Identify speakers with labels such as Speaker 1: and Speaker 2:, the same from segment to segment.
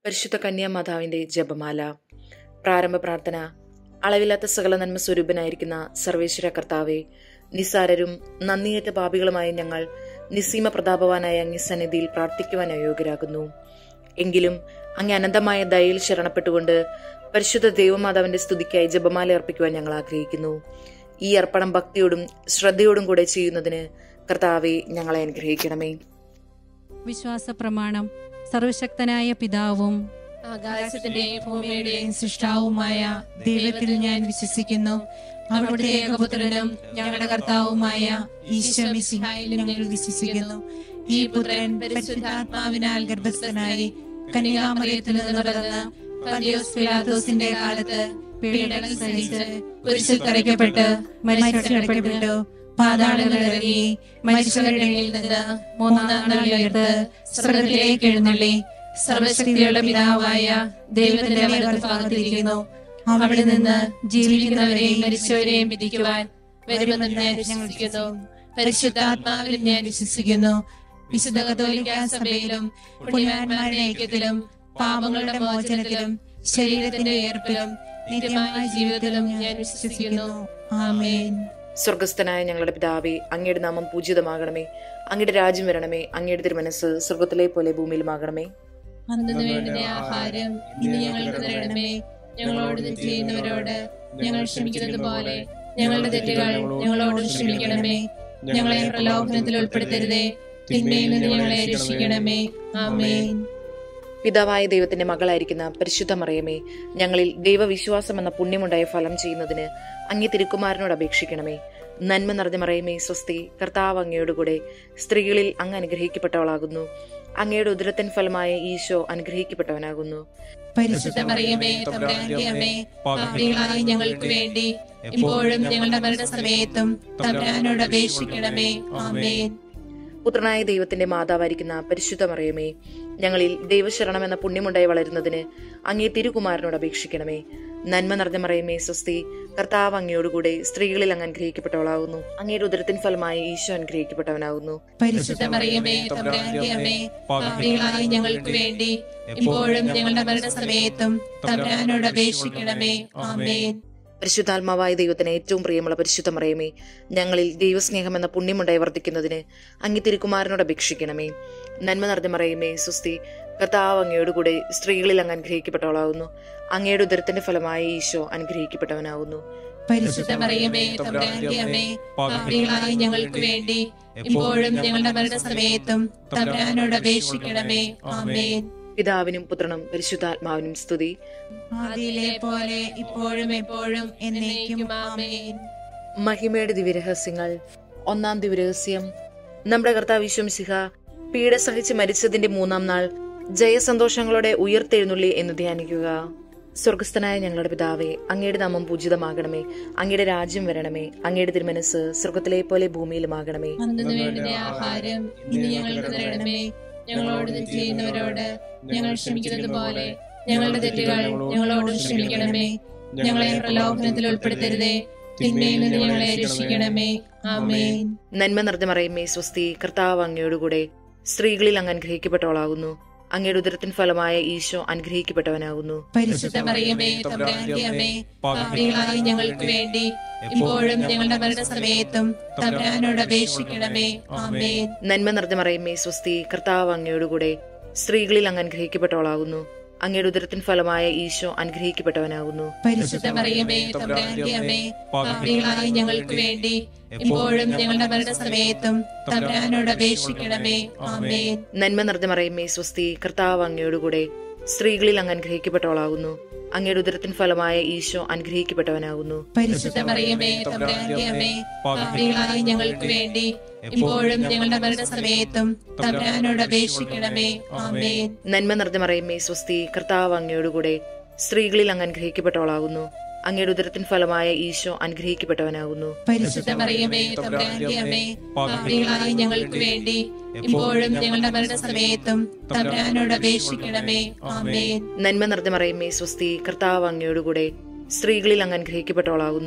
Speaker 1: പരിശുദ്ധ കന്യാമാതാവിന്റെ ജപമാല. പ്രാരംഭ പ്രാർത്ഥന. അളവില്ലാത്ത സകല നന്മ സ്വരൂപനായിരിക്കുന്ന സർവേശ്വര കർത്താവെ, നിസ്സാരരും നന്ദിയേറ്റ പാപികളുമായ ഞങ്ങൾ നിസ്സീമ പ്രതാപവാനായ അങ്ങേ സന്നിധിയിൽ പ്രാർത്ഥിക്കുവാൻ അയോഗ്യരാകുന്നു. എങ്കിലും അങ്ങേ അനന്തമായ ദയയിൽ ശരണപ്പെട്ടുകൊണ്ട് പരിശുദ്ധ ദൈവമാതാവിന്റെ സ്തുതിക്കായി ജപമാല അർപ്പിക്കുവാൻ ഞങ്ങൾ ആഗ്രഹിക്കുന്നു. ഈ അർപ്പണം ഭക്തിയോടും ശ്രദ്ധയോടും കൂടെ ചെയ്യുന്നതിന് കർത്താവെ ഞങ്ങളെ അനുഗ്രഹിക്കണമേ.
Speaker 2: വിശ്വാസ പ്രമാണം. സർവശക്തനായ പിതാവും
Speaker 3: ആകാശത്തിന്റെയും ഭൂമിയുടെയും സൃഷ്ടാവുമായ ദൈവത്തിൽ ഞാൻ വിശ്വസിക്കുന്നു. അവിടുത്തെ ഏകപുത്രനും ഞങ്ങളുടെ കർത്താവുമായ ഈശോ മിശിഹായിലും ഞങ്ങൾ വിശ്വസിക്കുന്നു. ഈ പുത്രൻ പരിശുദ്ധാത്മാവിനാൽ ഗർഭസ്ഥനായി കന്യകാമറിയത്തിൽ നിന്ന് പിറന്ന് പന്തിയോസ് പിലാത്തോസിന്റെ കാലത്ത് പീഡകൾ സഹിച്ച് കുരിശിൽ തറയ്ക്കപ്പെട്ട് മരിച്ചു, പാതാളങ്ങളിറങ്ങി മരിച്ചവരുടെ ഇടയിൽ നിന്ന് മൂന്നാം നാൾ ഉയർത്ത് സ്വർഗ്ഗത്തിലേക്ക് എഴുന്നള്ളി സർവശക്തിയുള്ള പിതാവായ ദൈവത്തിന്റെ വലത്തുഭാഗത്തിരിക്കുന്നു. അവിടെ നിന്ന് ജീവിക്കുന്നവരെയും മരിച്ചവരെയും വിധിക്കുവാൻ വരുമെന്ന് ഞാൻ വിശ്വസിക്കുന്നു. പരിശുദ്ധാത്മാവിലും ഞാൻ വിശ്വസിക്കുന്നു. വിശുദ്ധ കത്തോലിക്കാ സഭയിലും പുണ്യവാന്മാരുടെ ഐക്യത്തിലും പാപങ്ങളുടെ മോചനത്തിലും ശരീരത്തിന്റെ ഉയർപ്പിലും നിത്യമായ ജീവിതത്തിലും ഞാൻ വിശ്വസിക്കുന്നു. ആമേൻ.
Speaker 1: സ്വർഗസ്ഥനായ ഞങ്ങളുടെ പിതാവേ, അങ്ങയുടെ നാമം പൂജിതമാകണമേ. അങ്ങയുടെ രാജ്യം വരണമേ. അങ്ങയുടെ തിരുമനസ് സ്വർഗത്തിലെ പോലെ ഭൂമിയിലുമാകണമേ.
Speaker 3: അന്നു വേണ്ടുന്ന ആഹാരം ഇന്ന് ഞങ്ങൾക്ക് തരണമേ. ഞങ്ങളോട് തെറ്റ് ചെയ്യുന്നവരോട് ഞങ്ങൾ ക്ഷമിക്കുന്നത് പോലെ ഞങ്ങളുടെ തെറ്റുകൾ ഞങ്ങളോട് ക്ഷമിക്കണമേ. ഞങ്ങളെ പ്രലോഭനത്തിൽ ഉൾപ്പെടുത്തരുതേ, തിന്മയിൽ നിന്ന് ഞങ്ങളെ രക്ഷിക്കണമേ. ആമേൻ.
Speaker 1: പിതാവായ ദൈവത്തിന്റെ മകളായിരിക്കുന്ന പരിശുദ്ധ മറിയമേ, ഞങ്ങളിൽ ദൈവവിശ്വാസം എന്ന പുണ്യമുണ്ടായ ഫലം ചെയ്യുന്നതിന് അങ്ങേ തിരുക്കുമാരനോട് അപേക്ഷിക്കണമേ. നന്മ നിറഞ്ഞ മറിയമേ സ്വസ്തി, കർത്താവ് അങ്ങയോടുകൂടെ സ്ത്രീകളിൽ അങ്ങ് അനുഗ്രഹിക്കപ്പെട്ടവളാകുന്നു. അങ്ങയുടെ ഉദരത്തിൻ ഫലമായ ഈശോ അനുഗ്രഹിക്കപ്പെട്ടവനാകുന്നു.
Speaker 3: പരിശുദ്ധ മറിയമേ, തമ്പുരാന്റെ അമ്മേ, പാപികളായ ഞങ്ങൾക്ക് വേണ്ടി ഇപ്പോഴും ഞങ്ങളുടെ മരണസമയത്തും തമ്പുരാനോട് അപേക്ഷിക്കണമേ. ആമേൻ.
Speaker 1: പുത്രനായ ദൈവത്തിന്റെ മാതാവായിരിക്കുന്ന പരിശുദ്ധ മറിയമേ, ഞങ്ങളിൽ ദൈവശരണം എന്ന പുണ്യമുണ്ടായി വളരുന്നതിന് അങ്ങേ തിരുകുമാരനോട് അപേക്ഷിക്കണമേ. നന്മ നിറഞ്ഞ മറിയമേ സ്വസ്തി, കർത്താവ് അങ്ങയോടുകൂടെ സ്ത്രീകളിൽ അങ്ങ് അനുഗ്രഹിക്കപ്പെട്ടവളാകുന്നു. അങ്ങയുടെ ഉദരത്തിൻ ഫലമായ ഈശോ അനുഗ്രഹിക്കപ്പെട്ടവനാകുന്നു.
Speaker 3: പരിശുദ്ധ മറിയമേ, തമ്പുരാന്റെ അമ്മേ, പാപികളായ ഞങ്ങൾക്ക് വേണ്ടി ഇപ്പോഴും ഞങ്ങളുടെ മരണസമയത്തും തമ്പുരാനോട് അപേക്ഷിക്കണമേ. ആമേൻ.
Speaker 1: പരിശുദ്ധാത്മാവായ ദൈവത്തിന് ഏറ്റവും പ്രിയമുള്ള പരിശുദ്ധ മറിയമേ, ഞങ്ങളിൽ ദൈവസ്നേഹം എന്ന പുണ്യമുണ്ടായി വർദ്ധിക്കുന്നതിന് അങ്ങേ തിരുക്കുമാരനോട് അപേക്ഷിക്കണമേ. നന്മ നിറഞ്ഞ മറിയമേ സ്വസ്തി, കർത്താവ് അങ്ങയോടുകൂടെ സ്ത്രീകളിൽ അങ്ങ് അനുഗ്രഹിക്കപ്പെട്ടവളാകുന്നു. അങ്ങയുടെ ഉദരത്തിന്റെ ഫലമായ ഈശോ അനുഗ്രഹിക്കപ്പെട്ടവനാകുന്നു.
Speaker 3: പരിശുദ്ധ മറിയമേ, തമ്പുരാന്റെ അമ്മേ, പാപികളായ ഞങ്ങൾക്ക് വേണ്ടി ഇപ്പോഴും ഞങ്ങളുടെ മരണസമയത്തും തമ്പുരാനോട് അപേക്ഷിക്കണമേ. ആമേൻ.
Speaker 1: പിതാവിനും പുത്രനും പരിശുദ്ധാത്മാവിനും സ്തുതി.
Speaker 3: ആദിയിലെ പോലെ ഇപ്പോഴും എപ്പോഴും എന്നേക്കും. ആമേൻ.
Speaker 1: മഹിമയുടെ ദിവ്യരഹസ്യങ്ങൾ. ഒന്നാം ദിവ്യരഹസ്യം. നമ്മുടെ കർത്താവ് ഈശോ മിശിഹ പീഡ സഹിച്ച് മരിച്ചതിന്റെ മൂന്നാം നാൾ ജയസന്തോഷങ്ങളോടെ ഉയർത്തെഴുന്നള്ളി എന്ന് ധ്യാനിക്കുക. സ്വർഗസ്ഥനായ ഞങ്ങളുടെ പിതാവേ, അങ്ങയുടെ നാമം പൂജിതമാകണമേ. അങ്ങയുടെ രാജ്യം വരണമേ. അങ്ങയുടെ തിരുമനസ് സ്വർഗത്തിലെ പോലെ ഭൂമിയിലുമാകണമേ.
Speaker 3: അന്നു വേണ്ടുന്ന ആഹാരം ഇന്ന് ഞങ്ങൾക്ക് തരണമേ. ഞങ്ങളോട് തെറ്റ് ചെയ്യുന്നവരോട് ഞങ്ങൾ ക്ഷമിക്കുന്നത് പോലെ ഞങ്ങളുടെ തെറ്റുകൾ ഞങ്ങളോട് ക്ഷമിക്കണമേ. ഞങ്ങളെ പ്രലോഭനത്തിൽ ഉൾപ്പെടുത്തരുതേ, തിന്മയിൽ നിന്ന് ഞങ്ങളെ രക്ഷിക്കണമേ. ആമേൻ.
Speaker 1: നന്മ നിറഞ്ഞ മറിയമേ സ്വസ്തി, കർത്താവ് അങ്ങയോടുകൂടെ സ്ത്രീകളിൽ അങ്ങ് അനുഗ്രഹിക്കപ്പെട്ടവളാകുന്നു. അങ്ങയുടെ ഉദരത്തിൻ ഫലമായ ഈശോ അനുഗ്രഹിക്കപ്പെട്ടവനാകുന്നു.
Speaker 3: പരിശുദ്ധ മറിയമേ, തമ്പുരാന്റെ അമ്മേ, പാപികളായ ഞങ്ങൾക്ക് വേണ്ടി ഇപ്പോഴും ഞങ്ങളുടെ മരണസമയത്തും തമ്പുരാനോട് അപേക്ഷിക്കണമേ. ആമേൻ.
Speaker 1: നന്മ നിറഞ്ഞ മറിയമേ സ്വസ്തി, കർത്താവ് അങ്ങയോടുകൂടെ സ്ത്രീകളിൽ അങ്ങ് അനുഗ്രഹിക്കപ്പെട്ടവളാകുന്നു. അങ്ങയുടെ ഉദരത്തിൻ ഫലമായ ഈശോ അനുഗ്രഹിക്കപ്പെട്ടവനാകുന്നു.
Speaker 3: പരിശുദ്ധ മറിയമേ, തമ്പുരാന്റെ അമ്മേ, പാപികളായ ഞങ്ങൾക്ക് വേണ്ടി ഇപ്പോഴും ഞങ്ങളുടെ മരണസമയത്തും തമ്പുരാനോട് അപേക്ഷിക്കണമേ. ആമേൻ.
Speaker 1: നന്മ നിറഞ്ഞ മറിയമേ സ്വസ്തി, കർത്താവ് അങ്ങയോടുകൂടെ സ്ത്രീകളിൽ അങ്ങ് അനുഗ്രഹിക്കപ്പെട്ടവളാകുന്നു. അങ്ങയുടെ ഉദരത്തിൻ ഫലമായ ഈശോ അനുഗ്രഹിക്കപ്പെട്ടവനാകുന്നു.
Speaker 3: പരിശുദ്ധ മറിയമേ, തമ്പുരാന്റെ അമ്മേ, പാപികളായ ഞങ്ങൾക്ക് വേണ്ടി ഇപ്പോഴും ഞങ്ങളുടെ മരണസമയത്തും തമ്പുരാനോട് അപേക്ഷിക്കണമേ. ആമേൻ.
Speaker 1: നന്മ നിറഞ്ഞ മറിയമേ സ്വസ്തി, കർത്താവ് അങ്ങയോടുകൂടെ സ്ത്രീകളിൽ അങ്ങ് അനുഗ്രഹിക്കപ്പെട്ടവളാകുന്നു. അങ്ങയുടെ ഉദരത്തിൻ ഫലമായ ഈശോ അനുഗ്രഹിക്കപ്പെട്ടവനാകുന്നു.
Speaker 3: പരിശുദ്ധ മറിയമേ, തമ്പുരാന്റെ അമ്മേ, പാപികളായ ഞങ്ങൾക്ക് വേണ്ടി ഇപ്പോഴും ഞങ്ങളുടെ മരണസമയത്തും തമ്പുരാനോട് അപേക്ഷിക്കണമേ. ആമേൻ.
Speaker 1: നന്മ നിറഞ്ഞ മറിയമേ സ്വസ്തി, കർത്താവ് അങ്ങയോടുകൂടെ സ്ത്രീകളിൽ അങ്ങ് അനുഗ്രഹിക്കപ്പെട്ടവളാകുന്നു.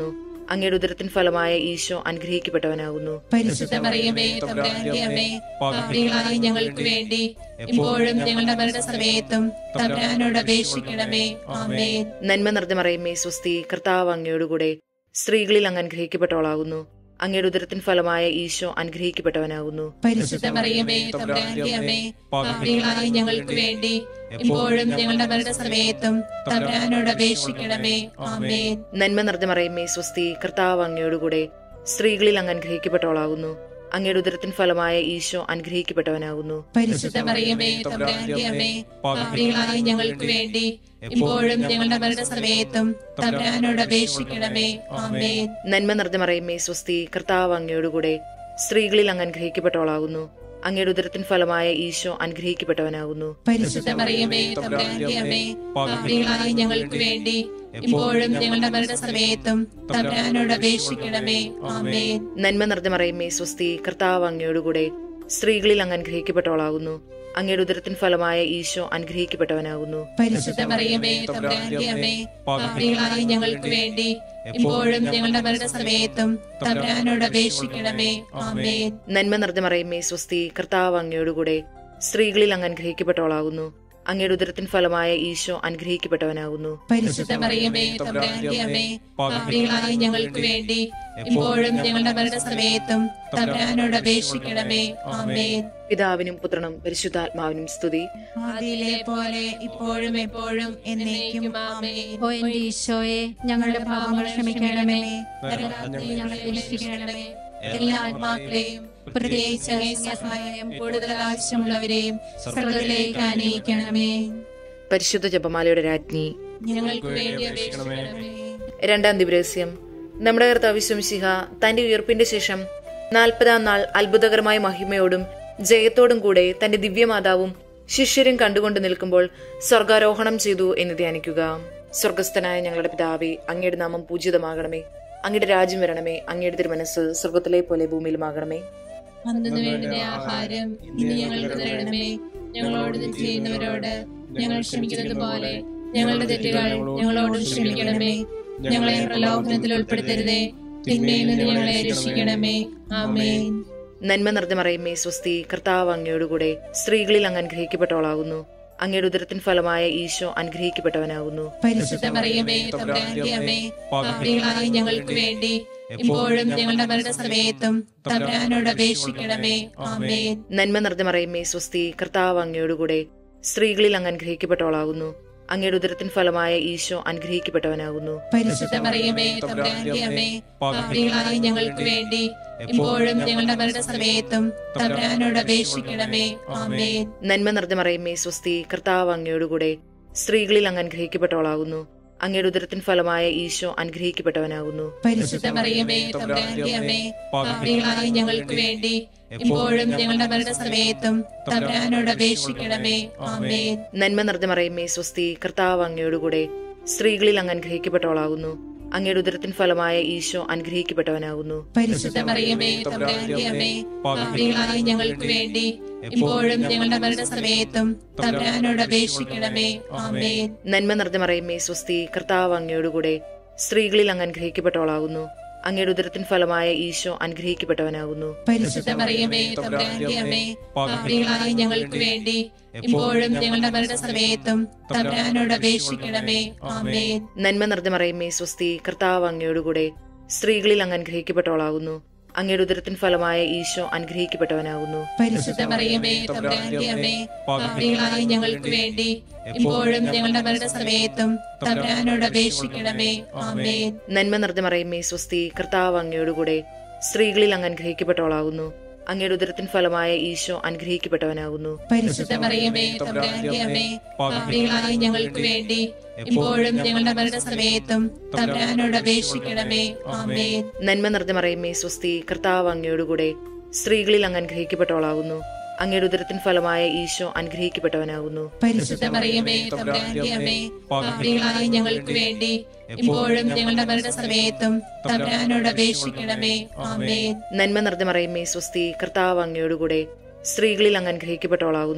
Speaker 1: അങ്ങയുടെ ഉദരത്തിൻ ഫലമായ ഈശോ അനുഗ്രഹിക്കപ്പെട്ടവനാകുന്നു.
Speaker 3: പരിശുദ്ധ മറിയമേ തമ്പുരാന്റെ അമ്മേ, പാപികളായ ഞങ്ങൾക്ക് വേണ്ടി ഇപ്പോഴും ഞങ്ങളുടെ മരണസമയത്തും തമ്പുരാനോട് അപേക്ഷിക്കണമേ. ആമേൻ.
Speaker 1: നന്മ നിറഞ്ഞ മറിയമേ സ്വസ്തി, കർത്താവ് അങ്ങയോടുകൂടെ സ്ത്രീകളിൽ അങ്ങ് അനുഗ്രഹിക്കപ്പെട്ടവളാകുന്നു. അങ്ങയുടെ ഉദരത്തിൻ ഫലമായ ഈശോ അനുഗ്രഹിക്കപ്പെട്ടവനാകുന്നു.
Speaker 3: പരിശുദ്ധ മറിയമേ തമ്പുരാന്റെ അമ്മേ, പാപികളായ ഞങ്ങൾക്ക് വേണ്ടി ഇപ്പോഴും ഞങ്ങളുടെ മരണസമയത്തും തമ്പുരാനോട് അപേക്ഷിക്കണമേ. ആമേൻ.
Speaker 1: നന്മ നിറഞ്ഞ മറിയമേ സ്വസ്തി, കർത്താവ് അങ്ങയോടുകൂടെ സ്ത്രീകളിൽ അങ്ങ് അനുഗ്രഹിക്കപ്പെട്ടവളാകുന്നു. അങ്ങയുടെ ഉദരത്തിൻ ഫലമായ ഈശോ അനുഗ്രഹിക്കപ്പെട്ടവനാകുന്നു.
Speaker 3: പരിശുദ്ധ മറിയമേ തമ്പുരാന്റെ അമ്മേ, പാപികളായ ഞങ്ങൾക്ക് വേണ്ടി ഇപ്പോഴും ഞങ്ങളുടെ മരണസമയത്തും തമ്പുരാനോട് അപേക്ഷിക്കണമേ. ആമേൻ.
Speaker 1: നന്മ നിറഞ്ഞ മറിയമേ സ്വസ്തി, കർത്താവ് അങ്ങയോടുകൂടെ സ്ത്രീകളിൽ അങ്ങ് അനുഗ്രഹിക്കപ്പെട്ടവളാകുന്നു. അങ്ങയുടെ ഉദരത്തിൻ ഫലമായ ഈശോ അനുഗ്രഹിക്കപ്പെട്ടവനാകുന്നു.
Speaker 3: പരിശുദ്ധ മറിയമേ തമ്പുരാന്റെ അമ്മേ, പാപികളായ ഞങ്ങൾക്ക് വേണ്ടി ഇപ്പോഴും ഞങ്ങളുടെ മരണസമയത്തും തമ്പുരാനോട് അപേക്ഷിക്കണമേ. ആമേൻ.
Speaker 1: നന്മ നിറഞ്ഞ മറിയമേ സ്വസ്തി, കർത്താവ് അങ്ങയോടുകൂടെ സ്ത്രീകളിൽ അങ്ങ് അനുഗ്രഹിക്കപ്പെട്ടവളാകുന്നു. അങ്ങയുടെ ഉദരത്തിൻ ഫലമായ ഈശോ അനുഗ്രഹിക്കപ്പെട്ടവനാകുന്നു.
Speaker 3: പരിശുദ്ധ മറിയമേ തമ്പുരാന്റെ അമ്മേ, പാപികളായ ഞങ്ങൾക്ക് വേണ്ടി ഇപ്പോഴും ഞങ്ങളുടെ മരണസമയത്തും തമ്പുരാനോട് അപേക്ഷിക്കണമേ. ആമേൻ.
Speaker 1: നന്മ നിറഞ്ഞ മറിയമേ സ്വസ്തി, കർത്താവ് അങ്ങയോടുകൂടെ സ്ത്രീകളിൽ അങ്ങ് അനുഗ്രഹിക്കപ്പെട്ടവളാകുന്നു. അങ്ങയുടെ ഉദരത്തിൻ ഫലമായ ഈശോ അനുഗ്രഹിക്കപ്പെട്ടവനാകുന്നു.
Speaker 3: പരിശുദ്ധ മറിയമേ തമ്പുരാന്റെ അമ്മേ, പാപികളായ ഞങ്ങൾക്ക് വേണ്ടി ഇപ്പോഴും ഞങ്ങളുടെ മരണസമയത്തും തമ്പുരാനോട് അപേക്ഷിക്കണമേ. ആമേൻ.
Speaker 1: പിതാവിനും പുത്രനും പരിശുദ്ധാത്മാവിനും സ്തുതി.
Speaker 3: ആദിയിലെ പോലെ ഇപ്പോഴും എപ്പോഴും എന്നേക്കും. ആമേൻ.
Speaker 2: ഓ എന്റെ ഈശോയെ, ഞങ്ങളുടെ പാപങ്ങൾ ക്ഷമിക്കണമേ.
Speaker 3: നരകത്തിൽ ഞങ്ങളെ രക്ഷിക്കണമേ. എല്ലാ ആത്മാക്കളെയും പ്രത്യേകിച്ച് സഹായം കൂടുതൽ ആവശ്യമുള്ളവരെയും സ്വർഗ്ഗത്തിലേക്ക് ആനയിക്കണമേ.
Speaker 1: പരിശുദ്ധ ജപമാലയുടെ രാജ്ഞി,
Speaker 3: ഞങ്ങൾക്ക് വേണ്ടി അപേക്ഷിക്കണമേ.
Speaker 1: രണ്ടാം ദിവരഹസ്യം. നമ്മുടെ കർത്താവ് മിശിഹ തന്റെ ഉയർപ്പിന്റെ ശേഷം 40-ാം നാൾ അത്ഭുതകരമായ മഹിമയോടും ജയത്തോടും കൂടെ തന്റെ ദിവ്യമാതാവും ശിഷ്യരും കണ്ടുകൊണ്ട് നിൽക്കുമ്പോൾ സ്വർഗാരോഹണം ചെയ്തു എന്ന് ധ്യാനിക്കുക. സ്വർഗസ്ഥനായ ഞങ്ങളുടെ പിതാവേ, അങ്ങയുടെ നാമം പൂജിതമാകണമേ. അങ്ങയുടെ രാജ്യം വരണമേ. അങ്ങയുടെ തിരുമനസ്സ് സ്വർഗത്തിലെ പോലെ ഭൂമിയിലുമാകണമേ.
Speaker 3: അന്നു വേണ്ടുന്ന ആഹാരം ഇന്ന് ഞങ്ങൾക്ക് തരണമേ. ഞങ്ങളോട് തെറ്റ് ചെയ്യുന്നവരോട് ഞങ്ങൾ ക്ഷമിക്കുന്നത് പോലെ ഞങ്ങളുടെ തെറ്റുകൾ ഞങ്ങളോട് ക്ഷമിക്കണമേ. ഞങ്ങളെ പ്രലോഭനത്തിൽ ഉൾപ്പെടുത്തരുതേ, തിന്മയിൽ നിന്ന് ഞങ്ങളെ രക്ഷിക്കണമേ. ആമേൻ.
Speaker 1: നന്മ നിറഞ്ഞ മറിയമേ സ്വസ്തി, കർത്താവ് അങ്ങയോടുകൂടെ സ്ത്രീകളിൽ അങ്ങ് അനുഗ്രഹിക്കപ്പെട്ടവളാകുന്നു. അങ്ങയുടെ ഉദരത്തിൻ ഫലമായ ഈശോ അനുഗ്രഹിക്കപ്പെട്ടവനാകുന്നു.
Speaker 3: പരിശുദ്ധ മറിയമേ തമ്പുരാന്റെ അമ്മേ, പാപികളായ ഞങ്ങൾക്ക് വേണ്ടി ഇപ്പോഴും ഞങ്ങളുടെ മരണസമയത്തും തമ്പുരാനോട് അപേക്ഷിക്കണമേ. ആമേൻ.
Speaker 1: നന്മ നിറഞ്ഞ മറിയമേ സ്വസ്തി, കർത്താവ് അങ്ങയോടുകൂടെ സ്ത്രീകളിൽ അങ്ങ് അനുഗ്രഹിക്കപ്പെട്ടവളാകുന്നു. അങ്ങയുടെ ഉദരത്തിൻ ഫലമായ ഈശോ അനുഗ്രഹിക്കപ്പെട്ടവനാകുന്നു.
Speaker 3: പരിശുദ്ധ മറിയമേ തമ്പുരാന്റെ അമ്മേ, പാപികളായ ഞങ്ങൾക്ക് വേണ്ടി ഇപ്പോഴും ഞങ്ങളുടെ മരണസമയത്തും തമ്പുരാനോട് അപേക്ഷിക്കണമേ. ആമേൻ.
Speaker 1: നന്മ നിറഞ്ഞ മറിയമേ സ്വസ്തി, കർത്താവ് അങ്ങയോടുകൂടെ സ്ത്രീകളിൽ അങ്ങ് അനുഗ്രഹിക്കപ്പെട്ടവളാകുന്നു. അങ്ങയുടെ ഉദരത്തിൻ ഫലമായ ഈശോ അനുഗ്രഹിക്കപ്പെട്ടവനാകുന്നു.
Speaker 3: പരിശുദ്ധ മറിയമേ തമ്പുരാന്റെ അമ്മേ, പാപികളായ ഞങ്ങൾക്ക് വേണ്ടി ഇപ്പോഴും ഞങ്ങളുടെ മരണസമയത്തും തമ്പുരാനോട് അപേക്ഷിക്കണമേ. ആമേൻ.
Speaker 1: നന്മ നിറഞ്ഞ മറിയമേ സ്വസ്തി, കർത്താവ് അങ്ങയോടുകൂടെ സ്ത്രീകളിൽ അങ്ങ് അനുഗ്രഹിക്കപ്പെട്ടവളാകുന്നു. അങ്ങയുടെ ഉദരത്തിൻ ഫലമായ ഈശോ അനുഗ്രഹിക്കപ്പെട്ടവനാകുന്നു.
Speaker 3: പരിശുദ്ധ മറിയമേ തമ്പുരാന്റെ അമ്മേ, പാപികളായ ഞങ്ങൾക്ക് വേണ്ടി ഇപ്പോഴും ഞങ്ങളുടെ മരണസമയത്തും തമ്പുരാനോട് അപേക്ഷിക്കണമേ. ആമേൻ.
Speaker 1: നന്മ നിറഞ്ഞ മറിയമേ സ്വസ്തി, കർത്താവ് അങ്ങയോടുകൂടെ സ്ത്രീകളിൽ അങ്ങ് അനുഗ്രഹിക്കപ്പെട്ടവളാകുന്നു. അങ്ങയുടെ ഉദരത്തിൻ ഫലമായ ഈശോ അനുഗ്രഹിക്കപ്പെട്ടവനാകുന്നു.
Speaker 3: പരിശുദ്ധ മറിയമേ തമ്പുരാന്റെ അമ്മേ, പാപികളായ ഞങ്ങൾക്ക് വേണ്ടി ഇപ്പോഴും ഞങ്ങളുടെ മരണസമയത്തും തമ്പുരാനോട് അപേക്ഷിക്കണമേ. ആമേൻ.
Speaker 1: നന്മ നിറഞ്ഞ മറിയമേ സ്വസ്തി, കർത്താവ് അങ്ങയോടുകൂടെ സ്ത്രീകളിൽ അങ്ങ് അനുഗ്രഹിക്കപ്പെട്ടവളാകുന്നു. അങ്ങയുടെ ഉദരത്തിൻ ഫലമായ ഈശോ അനുഗ്രഹിക്കപ്പെട്ടവനാകുന്നു.
Speaker 3: പരിശുദ്ധ മറിയമേ തമ്പുരാന്റെ അമ്മേ, പാപികളായ ഞങ്ങൾക്ക് വേണ്ടി ഇപ്പോഴും ഞങ്ങളുടെ മരണസമയത്തും തമ്പുരാനോട് അപേക്ഷിക്കണമേ. ആമേൻ.
Speaker 1: നന്മ നിറഞ്ഞ മറിയമേ സ്വസ്തി, കർത്താവ് അങ്ങയോടുകൂടെ സ്ത്രീകളിൽ അങ്ങ് അനുഗ്രഹിക്കപ്പെട്ടവളാകുന്നു. അങ്ങയുടെ ഉദരത്തിൻ ഫലമായ ഈശോ അനുഗ്രഹിക്കപ്പെട്ടവനാകുന്നു.
Speaker 3: പരിശുദ്ധ മറിയമേ തമ്പുരാന്റെ അമ്മേ, പാപികളായ ഞങ്ങൾക്ക് വേണ്ടി ഇപ്പോഴും ഞങ്ങളുടെ മരണസമയത്തും തമ്പുരാനോട് അപേക്ഷിക്കണമേ. ആമേൻ.
Speaker 1: നന്മ നിറഞ്ഞ മറിയമേ സ്വസ്തി, കർത്താവ് അങ്ങയോടുകൂടെ സ്ത്രീകളിൽ അങ്ങ് അനുഗ്രഹിക്കപ്പെട്ടവളാകുന്നു. അങ്ങയുടെ ഉദരത്തിൻ ഫലമായ ഈശോ അനുഗ്രഹിക്കപ്പെട്ടവനാകുന്നു.
Speaker 3: പരിശുദ്ധ മറിയമേ തമ്പുരാന്റെ അമ്മേ, പാപികളായ ഞങ്ങൾക്ക് വേണ്ടി ഇപ്പോഴും ഞങ്ങളുടെ മരണസമയത്തും തമ്പുരാനോട് അപേക്ഷിക്കണമേ. ആമേൻ.
Speaker 1: നന്മ നിറഞ്ഞ മറിയമേ സ്വസ്തി, കർത്താവ് അങ്ങയോടുകൂടെ സ്ത്രീകളിൽ അങ്ങ് അനുഗ്രഹിക്കപ്പെട്ടവളാകുന്നു.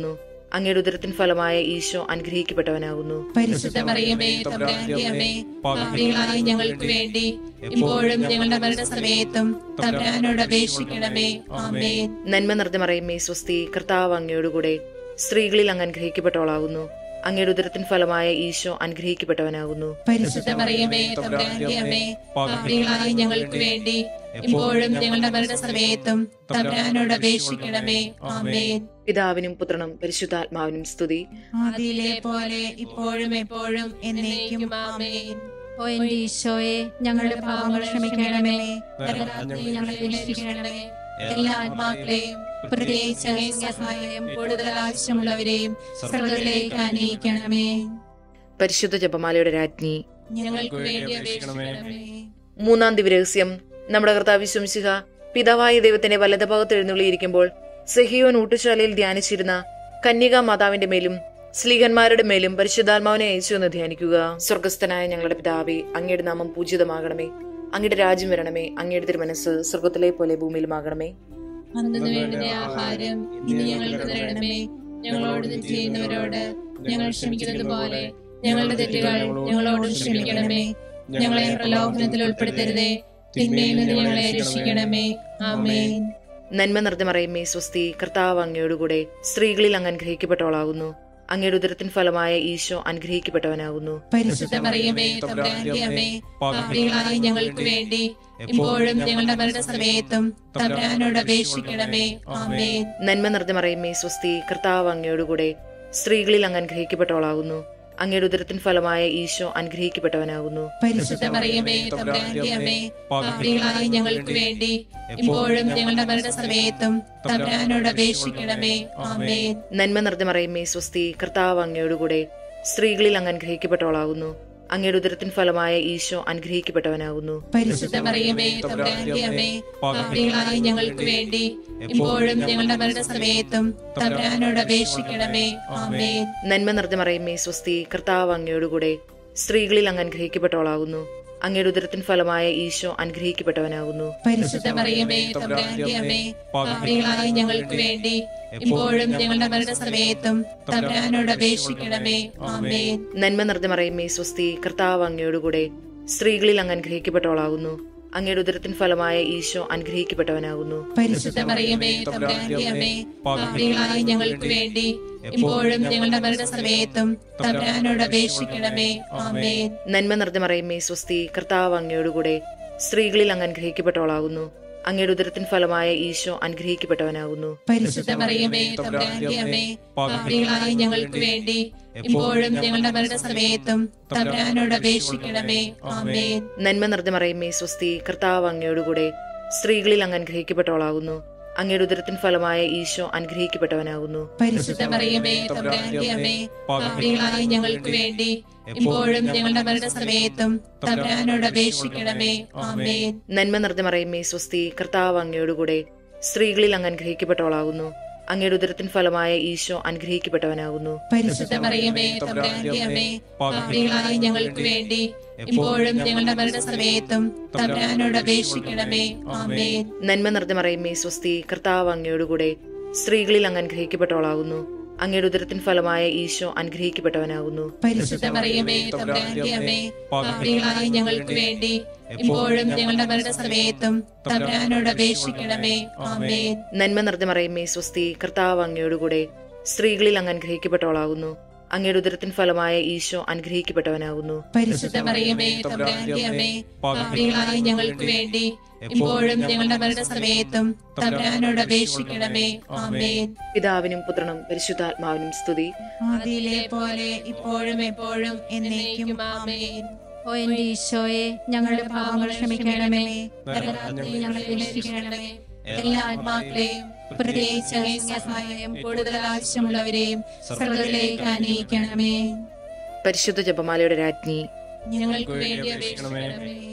Speaker 1: അങ്ങയുടെ ഉദരത്തിൻ ഫലമായ ഈശോ അനുഗ്രഹിക്കപ്പെട്ടവനാകുന്നു.
Speaker 3: പരിശുദ്ധ മറിയമേ തമ്പുരാന്റെ അമ്മേ, പാപികളായ ഞങ്ങൾക്ക് വേണ്ടി ഇപ്പോഴും ഞങ്ങളുടെ മരണസമയത്തും തമ്പുരാനോട് അപേക്ഷിക്കണമേ. ആമേൻ.
Speaker 1: നന്മ നിറഞ്ഞ മറിയമേ സ്വസ്തി, കർത്താവ് അങ്ങയോടുകൂടെ സ്ത്രീകളിൽ അങ്ങ് അനുഗ്രഹിക്കപ്പെട്ടവളാകുന്നു. അങ്ങയുടെ ഉദരത്തിൻ ഫലമായ ഈശോ അനുഗ്രഹിക്കപ്പെട്ടവനാകുന്നു.
Speaker 3: പരിശുദ്ധ മറിയമേ തമ്പുരാന്റെ അമ്മേ, പാപികളായ ഞങ്ങൾക്ക് വേണ്ടി ഇപ്പോഴും ഞങ്ങളുടെ മരണസമയത്തും തമ്പുരാനോട് അപേക്ഷിക്കണമേ. ആമേൻ.
Speaker 1: പിതാവിനും പുത്രനും പരിശുദ്ധാത്മാവിനും സ്തുതി.
Speaker 3: ആദിയിലെ പോലെ ഇപ്പോഴും എപ്പോഴും എന്നേക്കും. ആമേൻ.
Speaker 2: ഓ എന്റെ ഈശോയെ, ഞങ്ങളുടെ പാപങ്ങൾ ക്ഷമിക്കണമേ.
Speaker 3: നരകത്തിൽ ഞങ്ങളെ രക്ഷിക്കണമേ. എല്ലാ ആത്മാക്കളെയും പ്രത്യേകിച്ച് അങ്ങേ സഹായം കൂടുതൽ ആവശ്യമുള്ളവരെയും സ്വർഗ്ഗത്തിലേക്ക് ആനയിക്കണമേ.
Speaker 1: പരിശുദ്ധ ജപമാലയുടെ രാജ്ഞി,
Speaker 3: ഞങ്ങൾക്ക് വേണ്ടി അപേക്ഷിക്കണമേ.
Speaker 1: മൂന്നാം ദിവരഹസ്യം. നമ്മുടെ കർത്താവ് യേശുമിശിഹ പിതാവായ ദൈവത്തിന്റെ വലതുഭാഗത്ത് എഴുന്നള്ളിയിരിക്കുമ്പോൾ സെഹിയോൻ ഊട്ടുശാലയിൽ ധ്യാനിച്ചിരുന്ന കന്യകാ മാതാവിന്റെ മേലും സ്ലീഹന്മാരുടെ മേലും പരിശുദ്ധാത്മാവിനെ അയച്ചു എന്ന് ധ്യാനിക്കുക. സ്വർഗസ്ഥനായ ഞങ്ങളുടെ പിതാവേ, അങ്ങയുടെ നാമം പൂജിതമാകണമേ. അങ്ങയുടെ രാജ്യം വരണമേ. അങ്ങയുടെ തിരുമനസ്സ് സ്വർഗത്തിലെ പോലെ ഭൂമിയിലുമാകണമേ.
Speaker 3: അന്നു വേണ്ടുന്ന ആഹാരം ഇന്ന് ഞങ്ങൾക്ക് തരണമേ. ഞങ്ങളോട് തെറ്റ് ചെയ്യുന്നവരോട് ഞങ്ങൾ ക്ഷമിക്കുന്നത് പോലെ ഞങ്ങളുടെ തെറ്റുകൾ ഞങ്ങളോട് ക്ഷമിക്കണമേ. ഞങ്ങളെ പ്രലോഭനത്തിൽ ഉൾപ്പെടുത്തരുതേ, തിന്മയിൽ നിന്ന് ഞങ്ങളെ രക്ഷിക്കണമേ. ആമേൻ.
Speaker 1: നന്മ നിറഞ്ഞ മറിയമേ സ്വസ്തി, കർത്താവ് അങ്ങയോടുകൂടെ സ്ത്രീകളിൽ അങ്ങ് അനുഗ്രഹിക്കപ്പെട്ടവളാകുന്നു. അങ്ങയുടെ ഉദരത്തിൻ ഫലമായ ഈശോ അനുഗ്രഹിക്കപ്പെട്ടവനാകുന്നു.
Speaker 3: പരിശുദ്ധ മറിയമേ തമ്പുരാന്റെ അമ്മേ, പാപികളായ ഞങ്ങൾക്ക് വേണ്ടി ഇപ്പോഴും ഞങ്ങളുടെ മരണസമയത്തും തമ്പുരാനോട് അപേക്ഷിക്കണമേ. ആമേൻ.
Speaker 1: നന്മ നിറഞ്ഞ മറിയമേ സ്വസ്തി, കർത്താവ് അങ്ങയോടുകൂടെ സ്ത്രീകളിൽ അങ്ങ് അനുഗ്രഹിക്കപ്പെട്ടവളാകുന്നു. അങ്ങയുടെ ഉദരത്തിൻ ഫലമായ ഈശോ അനുഗ്രഹിക്കപ്പെട്ടവനാകുന്നു.
Speaker 3: പരിശുദ്ധ മറിയമേ തമ്പുരാന്റെ അമ്മേ, പാപികളായ ഞങ്ങൾക്ക് വേണ്ടി ഇപ്പോഴും ഞങ്ങളുടെ മരണസമയത്തും തമ്പുരാനോട് അപേക്ഷിക്കണമേ. ആമേൻ.
Speaker 1: നന്മ നിറഞ്ഞ മറിയമേ സ്വസ്തി, കർത്താവ് അങ്ങയോടുകൂടെ സ്ത്രീകളിൽ അങ്ങ് അനുഗ്രഹിക്കപ്പെട്ടവളാകുന്നു. അങ്ങയുടെ ഉദരത്തിൻ ഫലമായ ഈശോ അനുഗ്രഹിക്കപ്പെട്ടവനാകുന്നു.
Speaker 3: പരിശുദ്ധ മറിയമേ തമ്പുരാന്റെ അമ്മേ, പാപികളായ ഞങ്ങൾക്ക് വേണ്ടി ഇപ്പോഴും ഞങ്ങളുടെ മരണസമയത്തും തമ്പുരാനോട് അപേക്ഷിക്കണമേ. ആമേൻ.
Speaker 1: നന്മ നിറഞ്ഞ മറിയമേ സ്വസ്തി, കർത്താവ് അങ്ങയോടുകൂടെ സ്ത്രീകളിൽ അങ്ങ് അനുഗ്രഹിക്കപ്പെട്ടവളാകുന്നു. അങ്ങയുടെ ഉദരത്തിൻ ഫലമായ ഈശോ അനുഗ്രഹിക്കപ്പെട്ടവനാകുന്നു.
Speaker 3: പരിശുദ്ധ മറിയമേ തമ്പുരാന്റെ അമ്മേ, പാപികളായ ഞങ്ങൾക്ക് വേണ്ടി ഇപ്പോഴും ഞങ്ങളുടെ മരണസമയത്തും തമ്പുരാനോട് അപേക്ഷിക്കണമേ. ആമേൻ.
Speaker 1: നന്മ നിറഞ്ഞ മറിയമേ സ്വസ്തി, കർത്താവ് അങ്ങയോടുകൂടെ സ്ത്രീകളിൽ അങ്ങ് അനുഗ്രഹിക്കപ്പെട്ടവളാകുന്നു. അങ്ങയുടെ ഉദരത്തിൻ ഫലമായ ഈശോ അനുഗ്രഹിക്കപ്പെട്ടവനാകുന്നു.
Speaker 3: പരിശുദ്ധ മറിയമേ തമ്പുരാന്റെ അമ്മേ, പാപികളായ ഞങ്ങൾക്ക് വേണ്ടി ഇപ്പോഴും ഞങ്ങളുടെ മരണസമയത്തും തമ്പുരാനോട് അപേക്ഷിക്കണമേ. ആമേൻ.
Speaker 1: നന്മ നിറഞ്ഞ മറിയമേ സ്വസ്തി, കർത്താവ് അങ്ങയോടുകൂടെ സ്ത്രീകളിൽ അങ്ങ് അനുഗ്രഹിക്കപ്പെട്ടവളാകുന്നു. അങ്ങയുടെ ഉദരത്തിൻ ഫലമായ ഈശോ അനുഗ്രഹിക്കപ്പെട്ടവനാകുന്നു.
Speaker 3: പരിശുദ്ധ മറിയമേ തമ്പുരാന്റെ അമ്മേ, പാപികളായ ഞങ്ങൾക്ക് വേണ്ടി ഇപ്പോഴും ഞങ്ങളുടെ മരണസമയത്തും തമ്പുരാനോട് അപേക്ഷിക്കണമേ. ആമേൻ.
Speaker 1: നന്മ നിറഞ്ഞ മറിയമേ സ്വസ്തി, കർത്താവ് അങ്ങയോടുകൂടെ സ്ത്രീകളിൽ അങ്ങ് അനുഗ്രഹിക്കപ്പെട്ടവളാകുന്നു. അങ്ങയുടെ ഉദരത്തിൻ ഫലമായ ഈശോ അനുഗ്രഹിക്കപ്പെട്ടവനാകുന്നു.
Speaker 3: പരിശുദ്ധ മറിയമേ തമ്പുരാന്റെ അമ്മേ, പാപികളായ ഞങ്ങൾക്ക് വേണ്ടി ഇപ്പോഴും ഞങ്ങളുടെ മരണസമയത്തും തമ്പുരാനോട് അപേക്ഷിക്കണമേ. ആമേൻ.
Speaker 1: നന്മ നിറഞ്ഞ മറിയമേ സ്വസ്തി, കർത്താവ് അങ്ങയോടുകൂടെ സ്ത്രീകളിൽ അങ്ങ് അനുഗ്രഹിക്കപ്പെട്ടവളാകുന്നു. അങ്ങയുടെ ഉദരത്തിൻ ഫലമായ ഈശോ അനുഗ്രഹിക്കപ്പെട്ടവനാകുന്നു.
Speaker 3: പരിശുദ്ധ മറിയമേ തമ്പുരാന്റെ അമ്മേ, പാപികളായ ഞങ്ങൾക്ക് വേണ്ടി ഇപ്പോഴും ഞങ്ങളുടെ മരണസമയത്തും തമ്പുരാനോട് അപേക്ഷിക്കണമേ. ആമേൻ.
Speaker 1: നന്മ നിറഞ്ഞ മറിയമേ സ്വസ്തി, കർത്താവ് അങ്ങയോടുകൂടെ സ്ത്രീകളിൽ അങ്ങ് അനുഗ്രഹിക്കപ്പെട്ടവളാകുന്നു. അങ്ങയുടെ ഉദരത്തിൻ ഫലമായ ഈശോ അനുഗ്രഹിക്കപ്പെട്ടവനാകുന്നു.
Speaker 3: പരിശുദ്ധ മറിയമേ തമ്പുരാന്റെ അമ്മേ, പാപികളായ ഞങ്ങൾക്ക് വേണ്ടി ഇപ്പോഴും ഞങ്ങളുടെ മരണസമയത്തും തമ്പുരാനോട് അപേക്ഷിക്കണമേ. ആമേൻ.
Speaker 1: നന്മ നിറഞ്ഞ മറിയമേ സ്വസ്തി, കർത്താവ് അങ്ങയോടുകൂടെ സ്ത്രീകളിൽ അങ്ങ് അനുഗ്രഹിക്കപ്പെട്ടവളാകുന്നു. അങ്ങയുടെ ഉദരത്തിൻ ഫലമായ ഈശോ അനുഗ്രഹിക്കപ്പെട്ടവനാകുന്നു.
Speaker 3: പരിശുദ്ധ മറിയമേ തമ്പുരാന്റെ അമ്മേ, പാപികളായ ഞങ്ങൾക്ക് വേണ്ടി ഇപ്പോഴും ഞങ്ങളുടെ മരണസമയത്തും തമ്പുരാനോട് അപേക്ഷിക്കണമേ. ആമേൻ.
Speaker 1: പിതാവിനും പുത്രനും പരിശുദ്ധാത്മാവിനും സ്തുതി.
Speaker 3: ആദിയിലെ പോലെ ഇപ്പോഴും എപ്പോഴും എന്നേക്കും. ആമേൻ.
Speaker 2: ഓ എന്റെ ഈശോയെ, ഞങ്ങളുടെ പാപങ്ങൾ ക്ഷമിക്കണമേ.
Speaker 3: നരകത്തിൽ ഞങ്ങളെ രക്ഷിക്കണമേ. എല്ലാ ആത്മാക്കളെയും പ്രത്യേകിച്ച് അങ്ങേ സഹായം കൂടുതൽ ആവശ്യമുള്ളവരെയും സ്വർഗ്ഗത്തിലേക്ക് ആനയിക്കണമേ.
Speaker 1: പരിശുദ്ധ ജപമാലയുടെ രാജ്ഞി,
Speaker 3: ഞങ്ങൾക്ക് വേണ്ടി അപേക്ഷിക്കണമേ.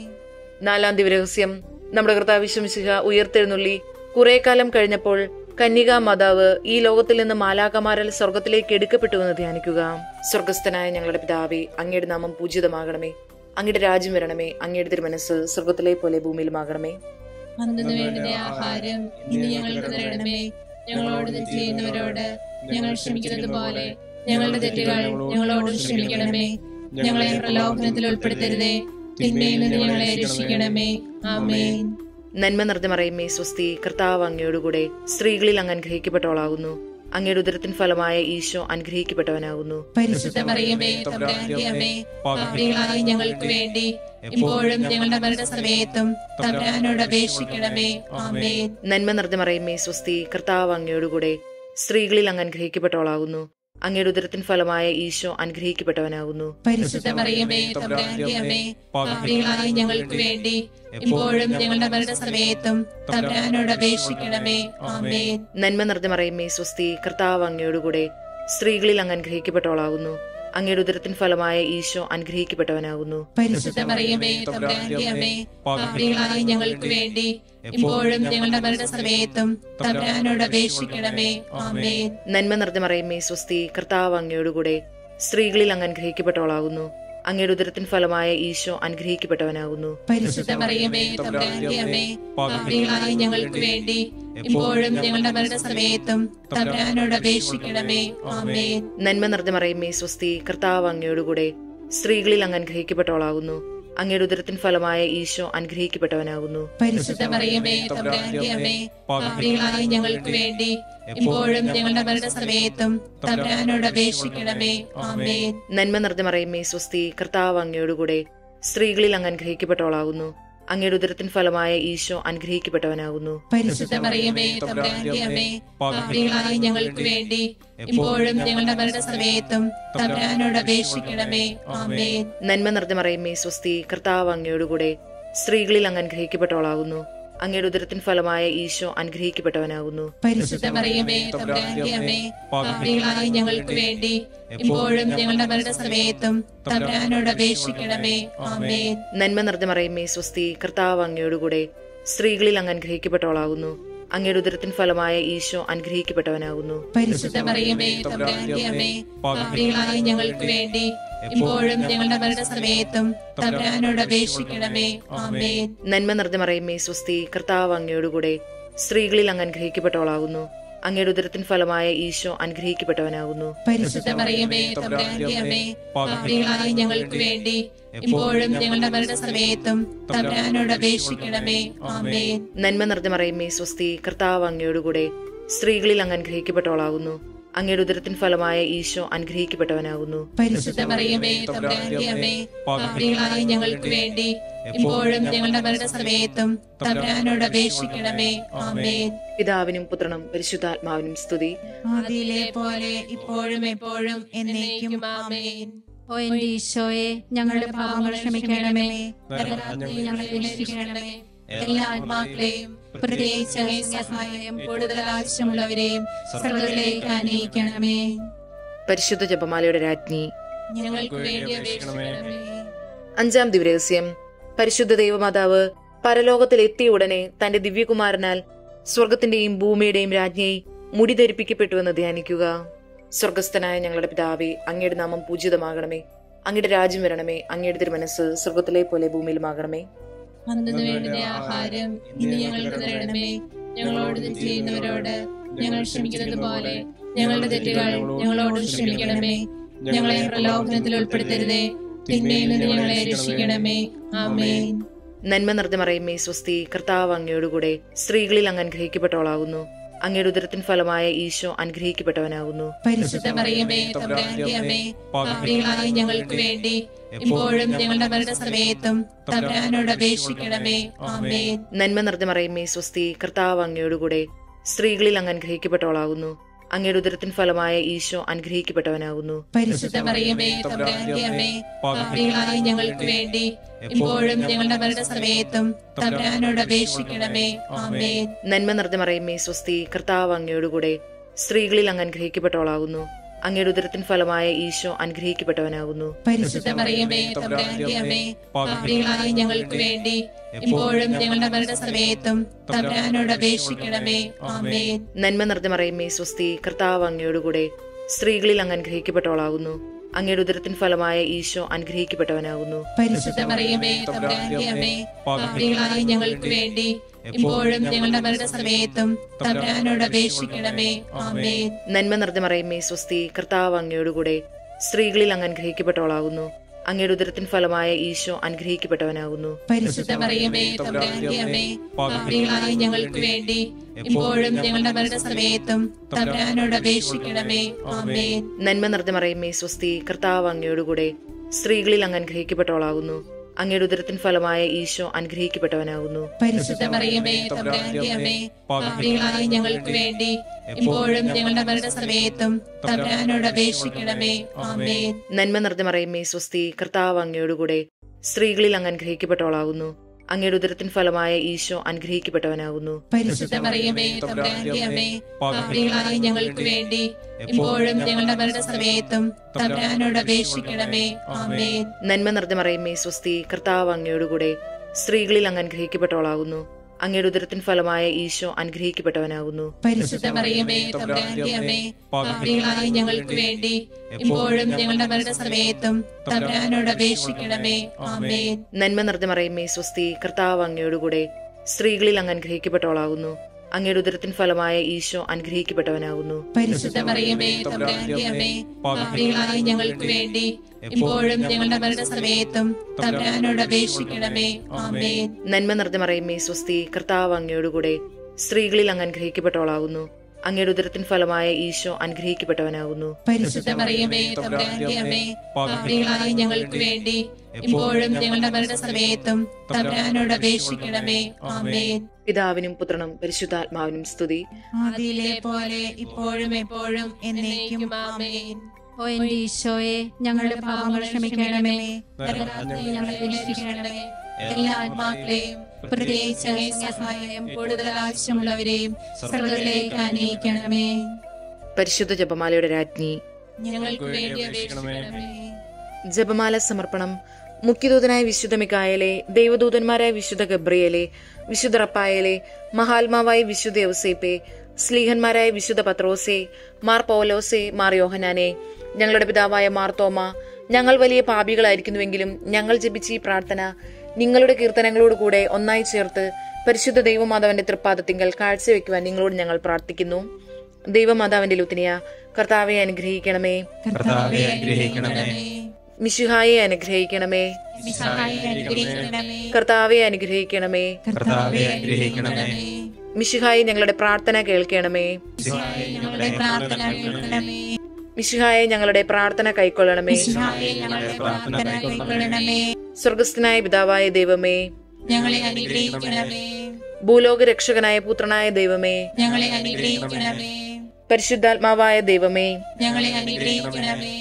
Speaker 1: നാലാം ദിവരഹസ്യം. നമ്മുടെ കർത്താവ് യേശുമിശിഹ ഉയർത്തെഴുന്നള്ളി കുറെ കാലം കഴിഞ്ഞപ്പോൾ കന്യകാ മാതാവ് ഈ ലോകത്തിൽ നിന്ന് മാലാഖമാരാൽ സ്വർഗത്തിലേക്ക് എടുക്കപ്പെട്ടുവെന്ന് ധ്യാനിക്കുക. സ്വർഗസ്ഥനായ ഞങ്ങളുടെ പിതാവേ, അങ്ങയുടെ നാമം പൂജിതമാകണമേ. അങ്ങയുടെ രാജ്യം വരണമേ. അങ്ങയുടെ തിരുമനസ്സ് സ്വർഗത്തിലെ പോലെ ഭൂമിയിലുമാകണമേ.
Speaker 3: അന്നു വേണ്ടുന്ന ആഹാരം ഇന്ന് ഞങ്ങൾക്ക് തരണമേ. ഞങ്ങളോട് തെറ്റ് ചെയ്യുന്നവരോട് ഞങ്ങൾ ക്ഷമിക്കുന്നത് പോലെ ഞങ്ങളുടെ തെറ്റുകൾ ഞങ്ങളോട് ക്ഷമിക്കണമേ. ഞങ്ങളെ പ്രലോഭനത്തിൽ ഉൾപ്പെടുത്തരുതേ, തിന്മയിൽ നിന്ന് ഞങ്ങളെ രക്ഷിക്കണമേ. ആമേൻ.
Speaker 1: നന്മ നിറഞ്ഞ മറിയമേ സ്വസ്തി, കർത്താവ് അങ്ങയോടുകൂടെ സ്ത്രീകളിൽ അങ്ങ് അനുഗ്രഹിക്കപ്പെട്ടവളാകുന്നു. അങ്ങയുടെ ഉദരത്തിൻ ഫലമായ ഈശോ അനുഗ്രഹിക്കപ്പെട്ടവനാകുന്നു.
Speaker 3: പരിശുദ്ധ മറിയമേ തമ്പുരാന്റെ അമ്മേ, പാപികളായ ഞങ്ങൾക്ക് വേണ്ടി ഇപ്പോഴും ഞങ്ങളുടെ മരണസമയത്തും തമ്പുരാനോട് അപേക്ഷിക്കണമേ. ആമേൻ.
Speaker 1: നന്മ നിറഞ്ഞ മറിയമേ സ്വസ്തി, കർത്താവ് അങ്ങയോടുകൂടെ സ്ത്രീകളിൽ അങ്ങ് അനുഗ്രഹിക്കപ്പെട്ടവളാകുന്നു. അങ്ങയുടെ ഉദരത്തിൻ ഫലമായ ഈശോ അനുഗ്രഹിക്കപ്പെട്ടവനാകുന്നു.
Speaker 3: പരിശുദ്ധ മറിയമേ തമ്പുരാന്റെ അമ്മേ, പാപികളായ ഞങ്ങൾക്ക് വേണ്ടി ഇപ്പോഴും ഞങ്ങളുടെ മരണസമയത്തും തമ്പുരാനോട് അപേക്ഷിക്കണമേ. ആമേൻ.
Speaker 1: നന്മ നിറഞ്ഞ മറിയമേ സ്വസ്തി, കർത്താവ് അങ്ങയോടുകൂടെ സ്ത്രീകളിൽ അങ്ങ് അനുഗ്രഹിക്കപ്പെട്ടവളാകുന്നു. അങ്ങയുടെ ഉദരത്തിൻ ഫലമായ ഈശോ അനുഗ്രഹിക്കപ്പെട്ടവനാകുന്നു.
Speaker 3: പരിശുദ്ധ മറിയമേ തമ്പുരാന്റെ അമ്മേ, പാപികളായ ഞങ്ങൾക്ക് വേണ്ടി ഇപ്പോഴും ഞങ്ങളുടെ മരണസമയത്തും തമ്പുരാനോട് അപേക്ഷിക്കണമേ. ആമേൻ.
Speaker 1: നന്മ നിറഞ്ഞ മറിയമേ സ്വസ്തി, കർത്താവ് അങ്ങയോടുകൂടെ സ്ത്രീകളിൽ അങ്ങ് അനുഗ്രഹിക്കപ്പെട്ടവളാകുന്നു. അങ്ങയുടെ ഉദരത്തിൻ ഫലമായ ഈശോ അനുഗ്രഹിക്കപ്പെട്ടവനാകുന്നു.
Speaker 3: പരിശുദ്ധ മറിയമേ തമ്പുരാന്റെ അമ്മേ, പാപികളായ ഞങ്ങൾക്ക് വേണ്ടി ഇപ്പോഴും ഞങ്ങളുടെ മരണസമയത്തും തമ്പുരാനോട് അപേക്ഷിക്കണമേ. ആമേൻ.
Speaker 1: നന്മ നിറഞ്ഞ മറിയമേ സ്വസ്തി, കർത്താവ് അങ്ങയോടുകൂടെ സ്ത്രീകളിൽ അങ്ങ് അനുഗ്രഹിക്കപ്പെട്ടവളാകുന്നു. അങ്ങയുടെ ഉദരത്തിൻ ഫലമായ ഈശോ അനുഗ്രഹിക്കപ്പെട്ടവനാകുന്നു.
Speaker 3: പരിശുദ്ധ മറിയമേ തമ്പുരാന്റെ അമ്മേ, പാപികളായ ഞങ്ങൾക്ക് വേണ്ടി ഇപ്പോഴും ഞങ്ങളുടെ മരണസമയത്തും തമ്പുരാനോട് അപേക്ഷിക്കണമേ. ആമേൻ.
Speaker 1: നന്മ നിറഞ്ഞ മറിയമേ സ്വസ്തി, കർത്താവ് അങ്ങയോടുകൂടെ സ്ത്രീകളിൽ അങ്ങ് അനുഗ്രഹിക്കപ്പെട്ടവളാകുന്നു. അങ്ങയുടെ ഉദരത്തിൻ ഫലമായ ഈശോ അനുഗ്രഹിക്കപ്പെട്ടവനാകുന്നു.
Speaker 3: പരിശുദ്ധ മറിയമേ തമ്പുരാന്റെ അമ്മേ, പാപികളായ ഞങ്ങൾക്ക് വേണ്ടി ഇപ്പോഴും ഞങ്ങളുടെ മരണസമയത്തും തമ്പുരാനോട് അപേക്ഷിക്കണമേ. ആമേൻ.
Speaker 1: നന്മ നിറഞ്ഞ മറിയമേ സ്വസ്തി, കർത്താവ് അങ്ങയോടുകൂടെ സ്ത്രീകളിൽ അങ്ങ് അനുഗ്രഹിക്കപ്പെട്ടവളാകുന്നു. അങ്ങയുടെ ഉദരത്തിൻ ഫലമായ ഈശോ അനുഗ്രഹിക്കപ്പെട്ടവനാകുന്നു.
Speaker 3: പരിശുദ്ധ മറിയമേ തമ്പുരാന്റെ അമ്മേ, പാപികളായ ഞങ്ങൾക്ക് വേണ്ടി ഇപ്പോഴും ഞങ്ങളുടെ മരണസമയത്തും തമ്പുരാനോട് അപേക്ഷിക്കണമേ. ആമേൻ.
Speaker 1: നന്മ നിറഞ്ഞ മറിയമേ സ്വസ്തി, കർത്താവ് അങ്ങയോടുകൂടെ സ്ത്രീകളിൽ അങ്ങ് അനുഗ്രഹിക്കപ്പെട്ടവളാകുന്നു. അങ്ങയുടെ ഉദരത്തിൻ ഫലമായ ഈശോ അനുഗ്രഹിക്കപ്പെട്ടവനാകുന്നു.
Speaker 3: പരിശുദ്ധ മറിയമേ തമ്പുരാന്റെ അമ്മേ, പാപികളായ ഞങ്ങൾക്ക് വേണ്ടി ഇപ്പോഴും ഞങ്ങളുടെ മരണസമയത്തും തമ്പുരാനോട് അപേക്ഷിക്കണമേ. ആമേൻ.
Speaker 1: നന്മ നിറഞ്ഞ മറിയമേ സ്വസ്തി, കർത്താവ് അങ്ങയോടുകൂടെ സ്ത്രീകളിൽ അങ്ങ് അനുഗ്രഹിക്കപ്പെട്ടവളാകുന്നു. അങ്ങയുടെ ഉദരത്തിൻ ഫലമായ ഈശോ അനുഗ്രഹിക്കപ്പെട്ടവനാകുന്നു.
Speaker 3: പരിശുദ്ധ മറിയമേ തമ്പുരാന്റെ അമ്മേ, പാപികളായ ഞങ്ങൾക്ക് വേണ്ടി ഇപ്പോഴും ഞങ്ങളുടെ മരണസമയത്തും തമ്പുരാനോട് അപേക്ഷിക്കണമേ. ആമേൻ.
Speaker 1: നന്മ നിറഞ്ഞ മറിയമേ സ്വസ്തി, കർത്താവ് അങ്ങയോടുകൂടെ സ്ത്രീകളിൽ അങ്ങ് അനുഗ്രഹിക്കപ്പെട്ടവളാകുന്നു. അങ്ങയുടെ ഉദരത്തിൻ ഫലമായ ഈശോ അനുഗ്രഹിക്കപ്പെട്ടവനാകുന്നു.
Speaker 3: പരിശുദ്ധ മറിയമേ തമ്പുരാന്റെ അമ്മേ, പാപികളായ ഞങ്ങൾക്ക് വേണ്ടി ഇപ്പോഴും ഞങ്ങളുടെ മരണസമയത്തും തമ്പുരാനോട് അപേക്ഷിക്കണമേ. ആമേൻ.
Speaker 1: പിതാവിനും പുത്രനും പരിശുദ്ധാത്മാവിനും സ്തുതി.
Speaker 3: ആദിയിലെ പോലെ ഇപ്പോഴും എപ്പോഴും എന്നേക്കും. ആമേൻ.
Speaker 2: ഓ എന്റെ ഈശോയെ, ഞങ്ങളുടെ പാപങ്ങൾ ക്ഷമിക്കണമേ.
Speaker 3: നരകത്തിൽ ഞങ്ങളെ രക്ഷിക്കണമേ. എല്ലാ ആത്മാക്കളെയും പ്രത്യേകിച്ച് അങ്ങേ സഹായം കൂടുതൽ ആവശ്യമുള്ളവരെയും സ്വർഗ്ഗത്തിലേക്ക് ആനയിക്കണമേ.
Speaker 1: പരിശുദ്ധ ജപമാലയുടെ രാജ്ഞി,
Speaker 3: ഞങ്ങൾക്ക് വേണ്ടി അപേക്ഷിക്കണമേ.
Speaker 1: 5-ാം ദിവരഹസ്യം. പരിശുദ്ധ ദൈവമാതാവ് പരലോകത്തിൽ എത്തിയ ഉടനെ തന്റെ ദിവ്യകുമാരനാൽ സ്വർഗത്തിന്റെയും ഭൂമിയുടെയും രാജ്ഞിയെ മുടി ധരിപ്പിക്കപ്പെട്ടുവെന്ന് ധ്യാനിക്കുക. സ്വർഗസ്ഥനായ ഞങ്ങളുടെ പിതാവേ, അങ്ങയുടെ നാമം പൂജിതമാകണമേ. അങ്ങയുടെ രാജ്യം വരണമേ. അങ്ങയുടെ തിരുമനസ്സ് സ്വർഗത്തിലെ പോലെ ഭൂമിയിലുമാകണമേ.
Speaker 3: അന്നു വേണ്ടുന്ന ആഹാരം ഇന്ന് ഞങ്ങൾക്ക് തരണമേ. ഞങ്ങളോട് തെറ്റ് ചെയ്യുന്നവരോട് ഞങ്ങൾ ക്ഷമിക്കുന്നത് പോലെ ഞങ്ങളുടെ തെറ്റുകൾ ഞങ്ങളോട് ക്ഷമിക്കണമേ. ഞങ്ങളെ പ്രലോഭനത്തിൽ ഉൾപ്പെടുത്തരുതേ, തിന്മയിൽ നിന്ന് ഞങ്ങളെ രക്ഷിക്കണമേ. ആമേൻ.
Speaker 1: നന്മ നിറഞ്ഞ മറിയമേ സ്വസ്തി, കർത്താവ് അങ്ങയോടുകൂടെ സ്ത്രീകളിൽ അങ്ങ് അനുഗ്രഹിക്കപ്പെട്ടവളാകുന്നു. അങ്ങയുടെ ഉദരത്തിൻ ഫലമായ ഈശോ അനുഗ്രഹിക്കപ്പെട്ടവനാകുന്നു.
Speaker 3: പരിശുദ്ധ മറിയമേ തമ്പുരാന്റെ അമ്മേ, പാപികളായ ഞങ്ങൾക്ക് വേണ്ടി ഇപ്പോഴും ഞങ്ങളുടെ മരണസമയത്തും തമ്പുരാനോട് അപേക്ഷിക്കണമേ. ആമേൻ.
Speaker 1: നന്മ നിറഞ്ഞ മറിയമേ സ്വസ്തി, കർത്താവ് അങ്ങയോടുകൂടെ സ്ത്രീകളിൽ അങ്ങ് അനുഗ്രഹിക്കപ്പെട്ടവളാകുന്നു. അങ്ങയുടെ ഉദരത്തിൻ ഫലമായ ഈശോ അനുഗ്രഹിക്കപ്പെട്ടവനാകുന്നു.
Speaker 3: പരിശുദ്ധ മറിയമേ തമ്പുരാന്റെ അമ്മേ, പാപികളായ ഞങ്ങൾക്ക് വേണ്ടി ഇപ്പോഴും ഞങ്ങളുടെ മരണസമയത്തും തമ്പുരാനോട് അപേക്ഷിക്കണമേ. ആമേൻ.
Speaker 1: നന്മ നിറഞ്ഞ മറിയമേ സ്വസ്തി, കർത്താവ് അങ്ങയോടുകൂടെ സ്ത്രീകളിൽ അങ്ങ് അനുഗ്രഹിക്കപ്പെട്ടവളാകുന്നു. അങ്ങയുടെ ഉദരത്തിൻ ഫലമായ ഈശോ അനുഗ്രഹിക്കപ്പെട്ടവനാകുന്നു.
Speaker 3: പരിശുദ്ധ മറിയമേ തമ്പുരാന്റെ അമ്മേ, പാപികളായ ഞങ്ങൾക്ക് വേണ്ടി ഇപ്പോഴും ഞങ്ങളുടെ മരണസമയത്തും തമ്പുരാനോട് അപേക്ഷിക്കണമേ. ആമേൻ.
Speaker 1: നന്മ നിറഞ്ഞ മറിയമേ സ്വസ്തി, കർത്താവ് അങ്ങയോടുകൂടെ സ്ത്രീകളിൽ അങ്ങ് അനുഗ്രഹിക്കപ്പെട്ടവളാകുന്നു. അങ്ങയുടെ ഉദരത്തിൻ ഫലമായ ഈശോ അനുഗ്രഹിക്കപ്പെട്ടവനാകുന്നു.
Speaker 3: പരിശുദ്ധ മറിയമേ തമ്പുരാന്റെ അമ്മേ, പാപികളായ ഞങ്ങൾക്ക് വേണ്ടി ഇപ്പോഴും ഞങ്ങളുടെ മരണസമയത്തും തമ്പുരാനോട് അപേക്ഷിക്കണമേ. ആമേൻ.
Speaker 1: നന്മ നിറഞ്ഞ മറിയമേ സ്വസ്തി, കർത്താവ് അങ്ങയോടുകൂടെ സ്ത്രീകളിൽ അങ്ങ് അനുഗ്രഹിക്കപ്പെട്ടവളാകുന്നു. അങ്ങയുടെ ഉദരത്തിൻ ഫലമായ ഈശോ അനുഗ്രഹിക്കപ്പെട്ടവനാകുന്നു.
Speaker 3: പരിശുദ്ധ മറിയമേ തമ്പുരാന്റെ അമ്മേ, പാപികളായ ഞങ്ങൾക്ക് വേണ്ടി ഇപ്പോഴും ഞങ്ങളുടെ മരണസമയത്തും തമ്പുരാനോട് അപേക്ഷിക്കണമേ. ആമേൻ.
Speaker 1: നന്മ നിറഞ്ഞ മറിയമേ സ്വസ്തി, കർത്താവ് അങ്ങയോടുകൂടെ സ്ത്രീകളിൽ അങ്ങ് അനുഗ്രഹിക്കപ്പെട്ടവളാകുന്നു. അങ്ങയുടെ ഉദരത്തിൻ ഫലമായ ഈശോ അനുഗ്രഹിക്കപ്പെട്ടവനാകുന്നു.
Speaker 3: പരിശുദ്ധ മറിയമേ തമ്പുരാന്റെ അമ്മേ, പാപികളായ ഞങ്ങൾക്ക് വേണ്ടി ഇപ്പോഴും ഞങ്ങളുടെ മരണസമയത്തും തമ്പുരാനോട് അപേക്ഷിക്കണമേ. ആമേൻ.
Speaker 1: നന്മ നിറഞ്ഞ മറിയമേ സ്വസ്തി, കർത്താവ് അങ്ങയോടുകൂടെ സ്ത്രീകളിൽ അങ്ങ് അനുഗ്രഹിക്കപ്പെട്ടവളാകുന്നു. അങ്ങയുടെ ഉദരത്തിൻ ഫലമായ ഈശോ അനുഗ്രഹിക്കപ്പെട്ടവനാകുന്നു.
Speaker 3: പരിശുദ്ധ മറിയമേ തമ്പുരാന്റെ അമ്മേ, പാപികളായ ഞങ്ങൾക്ക് വേണ്ടി ഇപ്പോഴും ഞങ്ങളുടെ മരണസമയത്തും തമ്പുരാനോട് അപേക്ഷിക്കണമേ. ആമേൻ.
Speaker 1: നന്മ നിറഞ്ഞ മറിയമേ സ്വസ്തി, കർത്താവ് അങ്ങയോടുകൂടെ സ്ത്രീകളിൽ അങ്ങ് അനുഗ്രഹിക്കപ്പെട്ടവളാകുന്നു. അങ്ങയുടെ ഉദരത്തിൻ ഫലമായ ഈശോ അനുഗ്രഹിക്കപ്പെട്ടവനാകുന്നു.
Speaker 3: പരിശുദ്ധ മറിയമേ തമ്പുരാന്റെ അമ്മേ, പാപികളായ ഞങ്ങൾക്ക് വേണ്ടി ഇപ്പോഴും ഞങ്ങളുടെ മരണസമയത്തും തമ്പുരാനോട് അപേക്ഷിക്കണമേ. ആമേൻ.
Speaker 1: നന്മ നിറഞ്ഞ മറിയമേ സ്വസ്തി, കർത്താവ് അങ്ങയോടുകൂടെ സ്ത്രീകളിൽ അങ്ങ് അനുഗ്രഹിക്കപ്പെട്ടവളാകുന്നു. അങ്ങയുടെ ഉദരത്തിൻ ഫലമായ ഈശോ അനുഗ്രഹിക്കപ്പെട്ടവനാകുന്നു.
Speaker 3: പരിശുദ്ധ മറിയമേ തമ്പുരാന്റെ അമ്മേ, പാപികളായ ഞങ്ങൾക്ക് വേണ്ടി ഇപ്പോഴും ഞങ്ങളുടെ മരണസമയത്തും തമ്പുരാനോട് അപേക്ഷിക്കണമേ. ആമേൻ.
Speaker 1: നന്മ നിറഞ്ഞ മറിയമേ സ്വസ്തി, കർത്താവ് അങ്ങയോടുകൂടെ സ്ത്രീകളിൽ അങ്ങ് അനുഗ്രഹിക്കപ്പെട്ടവളാകുന്നു. അങ്ങയുടെ ഉദരത്തിൻ ഫലമായ ഈശോ അനുഗ്രഹിക്കപ്പെട്ടവനാകുന്നു.
Speaker 3: പരിശുദ്ധ മറിയമേ തമ്പുരാന്റെ അമ്മേ, പാപികളായ ഞങ്ങൾക്ക് വേണ്ടി ഇപ്പോഴും ഞങ്ങളുടെ മരണസമയത്തും തമ്പുരാനോട് അപേക്ഷിക്കണമേ. ആമേൻ.
Speaker 1: പിതാവിനും പുത്രനും പരിശുദ്ധാത്മാവിനും സ്തുതി.
Speaker 3: ആദിയിലെ പോലെ ഇപ്പോഴും എപ്പോഴും എന്നേക്കും. ആമേൻ.
Speaker 2: ഓ എന്റെ ഈശോയെ, ഞങ്ങളുടെ പാപങ്ങൾ ക്ഷമിക്കണമേ.
Speaker 3: നരകത്തിൽ ഞങ്ങളെ രക്ഷിക്കണമേ. എല്ലാ ആത്മാക്കളെയും പ്രത്യേകിച്ച് അങ്ങേ സഹായം കൂടുതൽ ആവശ്യമുള്ളവരെയും സ്വർഗ്ഗത്തിലേക്ക് ആനയിക്കണമേ.
Speaker 1: പരിശുദ്ധ ജപമാലയുടെ രാജ്ഞി,
Speaker 3: ഞങ്ങൾക്ക് വേണ്ടി അപേക്ഷിക്കണമേ.
Speaker 1: ജപമാല സമർപ്പണം. മുഖ്യദൂതനായ വിശുദ്ധ മിഖായേലേ, ദൈവദൂതന്മാരായ വിശുദ്ധ ഗബ്രിയേലേ, വിശുദ്ധ റപ്പായേലേ, മഹാത്മാവായ വിശുദ്ധ യൗസേപ്പേ, സ്ലീഹന്മാരായ വിശുദ്ധ പത്രോസേ, മാർ പൗലോസേ, മാർ യോഹനാനെ, ഞങ്ങളുടെ പിതാവായ മാർ തോമ, ഞങ്ങൾ വലിയ പാപികളായിരിക്കുന്നുവെങ്കിലും ഞങ്ങൾ ജപിച്ച ഈ പ്രാർത്ഥന നിങ്ങളുടെ കീർത്തനങ്ങളോടുകൂടെ ഒന്നായി ചേർത്ത് പരിശുദ്ധ ദൈവമാതാവിന്റെ തൃപ്പാദത്തിങ്കൽ കാഴ്ചവെക്കുവാൻ നിങ്ങളോട് ഞങ്ങൾ പ്രാർത്ഥിക്കുന്നു. ദൈവമാതാവിന്റെ ലുത്തിനിയ, കർത്താവെ അനുഗ്രഹിക്കണമേ.
Speaker 3: കർത്താവേ അനുഗ്രഹിക്കണമേ.
Speaker 1: മിശിഹായെ അനുഗ്രഹിക്കണമേ.
Speaker 3: മിശിഹായെ അനുഗ്രഹിക്കണമേ.
Speaker 1: കർത്താവെ അനുഗ്രഹിക്കണമേ.
Speaker 3: കർത്താവേ അനുഗ്രഹിക്കണമേ.
Speaker 1: മിശിഹായെ ഞങ്ങളുടെ പ്രാർത്ഥന കേൾക്കണമേ.
Speaker 3: മിശിഹായെ ഞങ്ങളുടെ പ്രാർത്ഥന കേൾക്കണമേ.
Speaker 1: മിശിഹായെ ഞങ്ങളുടെ പ്രാർത്ഥന കൈക്കൊള്ളണമേ.
Speaker 3: മിശിഹായെ ഞങ്ങളുടെ പ്രാർത്ഥന കൈക്കൊള്ളണമേ.
Speaker 1: സ്വർഗസ്ഥനായ പിതാവായ ദൈവമേ,
Speaker 3: ഞങ്ങളെ അനുഗ്രഹിക്കണമേ.
Speaker 1: ഭൂലോക രക്ഷകനായ പുത്രനായ ദൈവമേ,
Speaker 3: ഞങ്ങളെ അനുഗ്രഹിക്കണമേ.
Speaker 1: പരിശുദ്ധാത്മാവായ ദൈവമേ,
Speaker 3: ഞങ്ങളെ അനുഗ്രഹിക്കണമേ.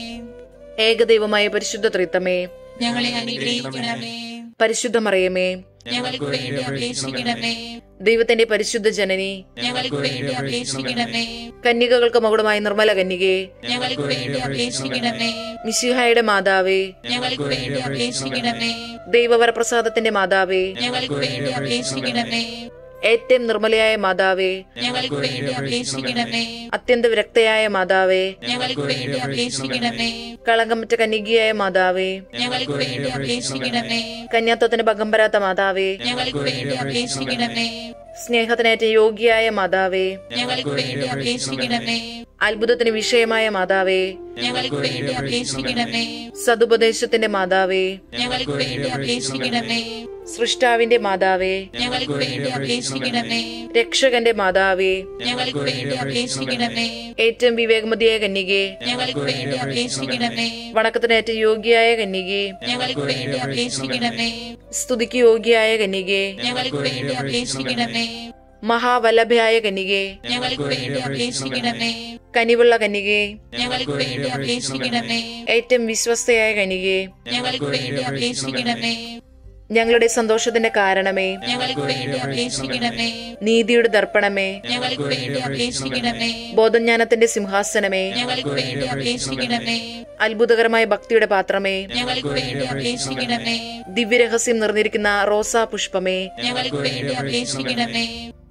Speaker 1: ഏകദൈവമായ പരിശുദ്ധ ത്രിത്വമേ,
Speaker 3: ഞങ്ങളെ അനുഗ്രഹിക്കണമേ.
Speaker 1: പരിശുദ്ധ മറിയമേ,
Speaker 3: ഞങ്ങൾക്ക് വേണ്ടി അപേക്ഷിക്കണമേ.
Speaker 1: ദൈവത്തിന്റെ പരിശുദ്ധ ജനനി,
Speaker 3: ഞങ്ങൾക്ക് വേണ്ടി അപേക്ഷിക്കണമേ.
Speaker 1: കന്യകകൾക്ക് മകുടമായ നിർമ്മല കന്യകേ,
Speaker 3: ഞങ്ങൾക്ക് വേണ്ടി അപേക്ഷിക്കണമേ.
Speaker 1: മിശിഹായുടെ മാതാവേ,
Speaker 3: ഞങ്ങൾക്ക് വേണ്ടി അപേക്ഷിക്കണമേ.
Speaker 1: ദൈവവരപ്രസാദത്തിന്റെ മാതാവേ,
Speaker 3: ഞങ്ങൾക്ക് വേണ്ടി അപേക്ഷിക്കണമേ.
Speaker 1: ഏറ്റവും നിർമ്മലയായ മാതാവേ,
Speaker 3: ഞങ്ങൾക്ക് വേണ്ടി അപേക്ഷിക്കണമേ.
Speaker 1: അത്യന്ത വിരക്തയായ മാതാവേ,
Speaker 3: ഞങ്ങൾക്ക് വേണ്ടി അപേക്ഷിക്കണമേ.
Speaker 1: കളങ്കമറ്റ കന്യകയായ മാതാവേ,
Speaker 3: ഞങ്ങൾക്ക് വേണ്ടി അപേക്ഷിക്കണമേ.
Speaker 1: കന്യാത്വത്തിന് ഭംഗം വരാത്ത മാതാവേ,
Speaker 3: ഞങ്ങൾക്ക് വേണ്ടി അപേക്ഷിക്കണമേ.
Speaker 1: സ്നേഹത്തിനേറ്റ യോഗ്യയായ മാതാവേ,
Speaker 3: ഞങ്ങൾക്ക് വേണ്ടി അപേക്ഷിക്കണമേ.
Speaker 1: അത്ഭുതത്തിന് വിഷയമായ മാതാവേ,
Speaker 3: ഞങ്ങൾക്ക് വേണ്ടി അപേക്ഷിക്കണമേ.
Speaker 1: സതുപദേശത്തിന്റെ മാതാവേ,
Speaker 3: ഞങ്ങൾക്ക് വേണ്ടി അപേക്ഷിക്കണമേ.
Speaker 1: സൃഷ്ടാവിന്റെ മാതാവേ,
Speaker 3: ഞങ്ങൾക്ക് വേണ്ടി അപേക്ഷിക്കണമേ.
Speaker 1: രക്ഷകന്റെ മാതാവേ,
Speaker 3: ഞങ്ങൾക്ക് വേണ്ടി അപേക്ഷിക്കണമേ.
Speaker 1: ഏറ്റവും വിവേകമതിയായ കന്യകേ,
Speaker 3: ഞങ്ങൾക്ക് വേണ്ടി അപേക്ഷിക്കണമേ.
Speaker 1: വണക്കത്തിനേറ്റ യോഗ്യയായ കന്യകേ,
Speaker 3: ഞങ്ങൾക്ക് വേണ്ടി അപേക്ഷിക്കണമേ.
Speaker 1: സ്തുതിക്ക് യോഗ്യയായ കന്യകേ,
Speaker 3: ഞങ്ങൾക്ക് വേണ്ടി അപേക്ഷിക്കണമേ.
Speaker 1: മഹാവല്ലഭയായ കന്യകേ,
Speaker 3: ഞങ്ങൾക്ക് വേണ്ടി അപേക്ഷിക്കണമേ.
Speaker 1: കനിവുള്ള കന്യകേ,
Speaker 3: ഞങ്ങൾക്ക് വേണ്ടി അപേക്ഷിക്കണമേ.
Speaker 1: ഏറ്റവും വിശ്വസ്തയായ കന്യകേ,
Speaker 3: ഞങ്ങൾക്ക് വേണ്ടി അപേക്ഷിക്കണമേ.
Speaker 1: ഞങ്ങളുടെ സന്തോഷത്തിന്റെ കാരണമേ,
Speaker 3: ഞങ്ങൾക്ക് വേണ്ടി അപേക്ഷിക്കണമേ.
Speaker 1: നീതിയുടെ ദർപ്പണമേ,
Speaker 3: ഞങ്ങൾക്ക് വേണ്ടി അപേക്ഷിക്കണമേ.
Speaker 1: ബോധജ്ഞാനത്തിന്റെ സിംഹാസനമേ,
Speaker 3: ഞങ്ങൾക്ക് വേണ്ടി അപേക്ഷിക്കണമേ.
Speaker 1: അത്ഭുതകരമായ ഭക്തിയുടെ പാത്രമേ,
Speaker 3: ഞങ്ങൾക്ക് വേണ്ടി അപേക്ഷിക്കണമേ.
Speaker 1: ദിവ്യരഹസ്യം നിറഞ്ഞിരിക്കുന്ന റോസാ പുഷ്പമേ,
Speaker 3: ഞങ്ങൾക്ക് വേണ്ടി അപേക്ഷിക്കണമേ.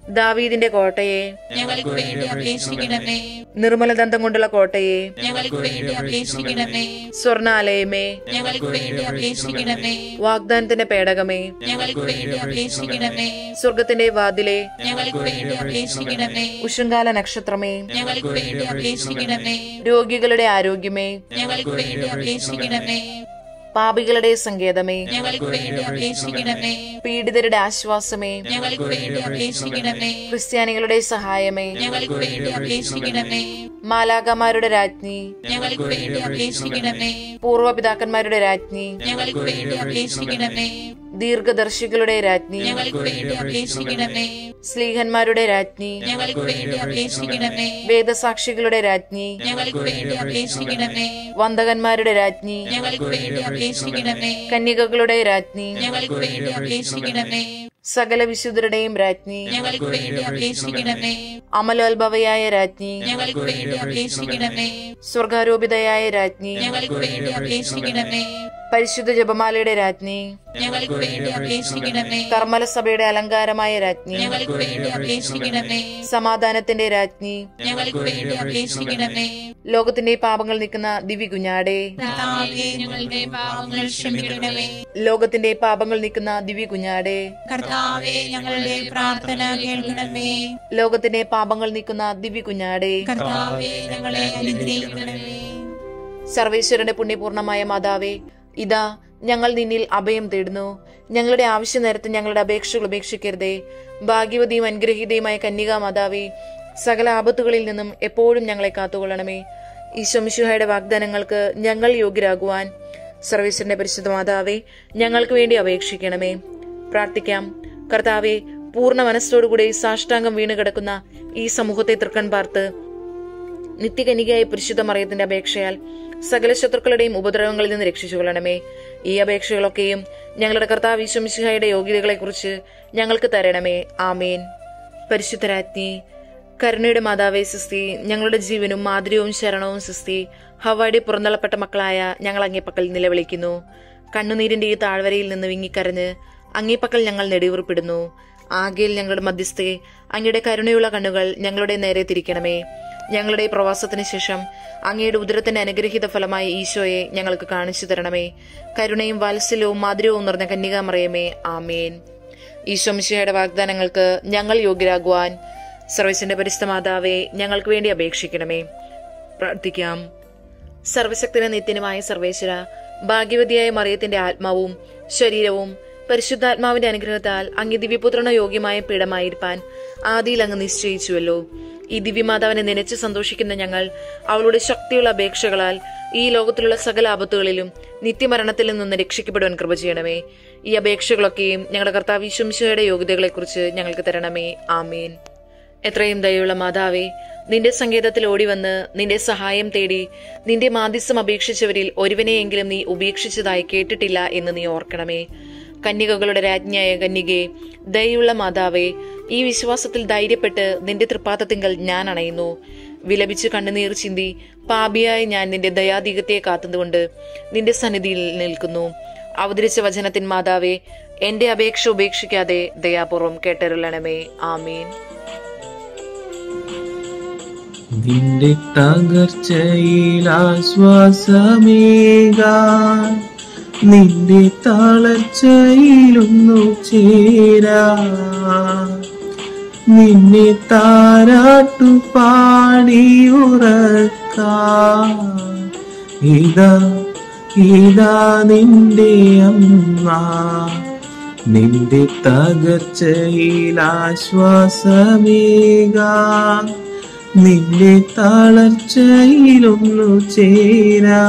Speaker 1: ദാവീദിന്റെ കോട്ടയെ,
Speaker 3: ഞങ്ങൾക്ക് വേണ്ടി അപേക്ഷിക്കണമേ.
Speaker 1: നിർമ്മലദന്തം കൊണ്ടുള്ള കോട്ടയെ,
Speaker 3: ഞങ്ങൾക്ക് വേണ്ടി അപേക്ഷിക്കണമേ.
Speaker 1: സ്വർണാലയമേ,
Speaker 3: ഞങ്ങൾക്ക് വേണ്ടി അപേക്ഷിക്കണമേ.
Speaker 1: വാഗ്ദാനത്തിന്റെ പേടകമേ,
Speaker 3: ഞങ്ങൾക്ക് വേണ്ടി അപേക്ഷിക്കണമേ.
Speaker 1: സ്വർഗത്തിന്റെ വാതിലെ,
Speaker 3: ഞങ്ങൾക്ക് വേണ്ടി അപേക്ഷിക്കണമേ.
Speaker 1: ഉഷങ്കാല നക്ഷത്രമേ,
Speaker 3: ഞങ്ങൾക്ക് വേണ്ടി അപേക്ഷിക്കണമേ.
Speaker 1: രോഗികളുടെ ആരോഗ്യമേ,
Speaker 3: ഞങ്ങൾക്ക് വേണ്ടി അപേക്ഷിക്കണമേ.
Speaker 1: പാപികളുടെ സങ്കേതമേ,
Speaker 3: ഞങ്ങൾക്ക് വേണ്ടി അപേക്ഷിക്കണമേ.
Speaker 1: പീഡിതരുടെ ആശ്വാസമേ,
Speaker 3: ഞങ്ങൾക്ക് വേണ്ടി അപേക്ഷിക്കണമേ.
Speaker 1: ക്രിസ്ത്യാനികളുടെ സഹായമേ,
Speaker 3: ഞങ്ങൾക്ക് വേണ്ടി അപേക്ഷിക്കണമേ.
Speaker 1: മാലാഖമാരുടെ രാജ്ഞി,
Speaker 3: ഞങ്ങൾക്ക് വേണ്ടി അപേക്ഷിക്കണമേ.
Speaker 1: പൂർവ്വപിതാക്കന്മാരുടെ രാജ്ഞി,
Speaker 3: ഞങ്ങൾക്ക് വേണ്ടി അപേക്ഷിക്കണമേ.
Speaker 1: ദീർഘദർശികളുടെ രാജ്ഞി,
Speaker 3: ഞങ്ങൾക്ക് വേണ്ടി അപേക്ഷിക്കണമേ.
Speaker 1: സ്ലീഹന്മാരുടെ രാജ്ഞി,
Speaker 3: ഞങ്ങൾക്ക് വേണ്ടി അപേക്ഷിക്കണമേ.
Speaker 1: വേദസാക്ഷികളുടെ രാജ്ഞി,
Speaker 3: ഞങ്ങൾക്ക് വേണ്ടി അപേക്ഷിക്കണമേ.
Speaker 1: വന്ദകന്മാരുടെ രാജ്ഞി,
Speaker 3: ഞങ്ങൾക്ക് വേണ്ടി അപേക്ഷിക്കണമേ.
Speaker 1: കന്യകകളുടെ രാജ്ഞി,
Speaker 3: ഞങ്ങൾക്ക് വേണ്ടി അപേക്ഷിക്കണമേ.
Speaker 1: സകല വിശുദ്ധരുടെയും രാജ്ഞി,
Speaker 3: ഞങ്ങൾക്ക് വേണ്ടി അപേക്ഷിക്കണമേ.
Speaker 1: അമലോത്ഭവയായ രാജ്ഞി,
Speaker 3: ഞങ്ങൾക്ക് വേണ്ടി അപേക്ഷിക്കണമേ.
Speaker 1: സ്വർഗാരോപിതയായ രാജ്ഞി,
Speaker 3: ഞങ്ങൾക്ക് വേണ്ടി അപേക്ഷിക്കണമേ.
Speaker 1: പരിശുദ്ധ ജപമാലയുടെ രാജ്ഞി,
Speaker 3: ഞങ്ങൾക്ക് വേണ്ടി അപേക്ഷിക്കണമേ.
Speaker 1: കർമ്മല സഭയുടെ അലങ്കാരമായ രാജ്ഞി,
Speaker 3: ഞങ്ങൾക്ക് വേണ്ടി അപേക്ഷിക്കണമേ.
Speaker 1: സമാധാനത്തിന്റെ രാജ്ഞി,
Speaker 3: ഞങ്ങൾക്ക് വേണ്ടി അപേക്ഷിക്കണമേ.
Speaker 1: ലോകത്തിന്റെ പാപങ്ങൾ നീക്കുന്ന ദിവ്യ കുഞ്ഞാടേ,
Speaker 3: കർത്താവേ, ഞങ്ങളുടെ പാപങ്ങൾ ക്ഷമിക്കണമേ.
Speaker 1: ലോകത്തിന്റെ പാപങ്ങൾ നീക്കുന്ന ദിവ്യ കുഞ്ഞാടേ,
Speaker 3: കർത്താവേ, ഞങ്ങളുടെ പ്രാർത്ഥന കേൾക്കണമേ.
Speaker 1: ലോകത്തിന്റെ പാപങ്ങൾ നീക്കുന്ന ദിവ്യ കുഞ്ഞാടേ,
Speaker 3: കർത്താവേ, ഞങ്ങളെ അനുഗ്രഹിക്കണമേ.
Speaker 1: സർവേശ്വരന്റെ പുണ്യപൂർണമായ മാതാവേ, ഇതാ ഞങ്ങൾ നിന്നിൽ അഭയം തേടുന്നു. ഞങ്ങളുടെ ആവശ്യ നേരത്ത് ഞങ്ങളുടെ അപേക്ഷകൾ ഉപേക്ഷിക്കരുതേ. ഭാഗ്യവതിയും അനുഗ്രഹീതയുമായ കന്യകാ മാതാവേ, സകല ആപത്തുകളിൽ നിന്നും എപ്പോഴും ഞങ്ങളെ കാത്തുകൊള്ളണമേ. ഈശോ മിശിഹായുടെ വാഗ്ദാനങ്ങൾക്ക് ഞങ്ങൾ യോഗ്യരാകുവാൻ സർവേശ്വരന്റെ പരിശുദ്ധ മാതാവേ, ഞങ്ങൾക്ക് വേണ്ടി അപേക്ഷിക്കണമേ. പ്രാർത്ഥിക്കാം. കർത്താവെ, പൂർണ്ണ മനസ്സോടുകൂടി സാഷ്ടാംഗം വീണ് കിടക്കുന്ന ഈ സമൂഹത്തെ തൃക്കൺ പാർത്ത് നിത്യകന്യകയായ പരിശുദ്ധ മറിയത്തിന്റെ അപേക്ഷയാൽ സകല ശത്രുക്കളുടെയും ഉപദ്രവങ്ങളിൽ നിന്ന് രക്ഷിച്ചുകൊള്ളണമേ. ഈ അപേക്ഷകളൊക്കെയും ഞങ്ങളുടെ കർത്താവ് ഈശോ മിശിഹായുടെ യോഗ്യതകളെ കുറിച്ച് ഞങ്ങൾക്ക് തരണമേ. ആമേൻ. പരിശുദ്ധരാജ്ഞി, കരുണയുടെ മാതാവേ സിസ്തി, ഞങ്ങളുടെ ജീവനും മാധുര്യവും ശരണവും സിസ്തി. ഹവ്വായുടെ പുറന്തള്ളപ്പെട്ട മക്കളായ ഞങ്ങൾ അങ്ങേപ്പക്കൽ നിലവിളിക്കുന്നു. കണ്ണുനീരിന്റെ ഈ താഴ്വരയിൽ നിന്ന് വിങ്ങിക്കരഞ്ഞ് അങ്ങേപ്പക്കൽ ഞങ്ങൾ നെടുവീർപ്പിടുന്നു. ആകെയിൽ ഞങ്ങളുടെ മധ്യസ്ഥയെ, അങ്ങയുടെ കരുണയുള്ള കണ്ണുകൾ ഞങ്ങളുടെ നേരെ തിരിക്കണമേ. ഞങ്ങളുടെ പ്രവാസത്തിന് ശേഷം അങ്ങയുടെ ഉദരത്തിന്റെ അനുഗ്രഹീത ഫലമായ ഈശോയെ ഞങ്ങൾക്ക് കാണിച്ചു തരണമേ. കരുണയും വാത്സല്യവും മാധുര്യവും നിറഞ്ഞ കന്യകാമറിയമേ, ആമേൻ. ഈശോ മിശിഹായുടെ വാഗ്ദാനങ്ങൾക്ക് ഞങ്ങൾ യോഗ്യരാകുവാൻ സർവ്വശന്റെ പരിശുദ്ധ മാതാവേ, ഞങ്ങൾക്ക് വേണ്ടി അപേക്ഷിക്കണമേ. പ്രാർത്ഥിക്കാം. സർവശക്തനും നിത്യനുമായ സർവേശ്വര, ഭാഗ്യവതിയായ മറിയത്തിന്റെ ആത്മാവും ശരീരവും പരിശുദ്ധാത്മാവിന്റെ അനുഗ്രഹത്താൽ അങ്ങ് ദിവ്യപുത്രനോ യോഗ്യമായ പീഠമായിരിക്കാൻ ആദിയിൽ അങ്ങ് നിശ്ചയിച്ചുവല്ലോ. ഈ ദിവ്യമാതാവിനെ നനച്ച് സന്തോഷിക്കുന്ന ഞങ്ങൾ അവളുടെ ശക്തിയുള്ള അപേക്ഷകളാൽ ഈ ലോകത്തിലുള്ള സകല ആപത്തുകളിലും നിത്യമരണത്തിൽ നിന്ന് രക്ഷിക്കപ്പെടുവാൻ കൃപ ചെയ്യണമേ. ഈ അപേക്ഷകളൊക്കെയും ഞങ്ങളുടെ കർത്താവ് ഈശോ മിശിഹായുടെ യോഗ്യതകളെക്കുറിച്ച് ഞങ്ങൾക്ക് തരണമേ. ആമേൻ. എത്രയും ദയുള്ള മാതാവേ, നിന്റെ സങ്കേതത്തിൽ ഓടിവന്ന് നിന്റെ സഹായം തേടി നിന്റെ മാധ്യസ്ഥം അപേക്ഷിച്ചവരിൽ ഒരുവനെയെങ്കിലും നീ ഉപേക്ഷിച്ചതായി കേട്ടിട്ടില്ല എന്ന് നീ ഓർക്കണമേ. കന്യകകളുടെ രാജ്ഞിയായ കന്യകേ, ദയുള്ള മാതാവേ, ഈ വിശ്വാസത്തിൽ ധൈര്യപ്പെട്ട് നിന്റെ തൃപ്പാദത്തിങ്കൽ ഞാൻ അണയുന്നു. വിലപിച്ച് കണ്ണുനീർ ചിന്തി പാപിയായ ഞാൻ നിന്റെ ദയാധികത്തെ കാത്തുകൊണ്ട് നിന്റെ സന്നിധിയിൽ നിൽക്കുന്നു. അവതരിച്ച വചനത്തിൻ മാതാവേ, എന്റെ അപേക്ഷ ഉപേക്ഷിക്കാതെ ദയാപൂർവം കേട്ടരുളണമേ. ആമീൻ.
Speaker 4: നിന്റെ തകർച്ചയിൽ ആശ്വാസമേകാൻ, നിന്റെ തളർച്ചയിലൊന്നു ചേരാ, നിന്നെ താരാട്ടു പാടിയുറക്കാം. ഇതാ ഇതാ നിന്റെ അമ്മ, നിന്റെ തകർച്ചയിൽ ആശ്വാസമേകാൻ, നിന്റെ തളർച്ചയിലൊന്നു ചേരാ,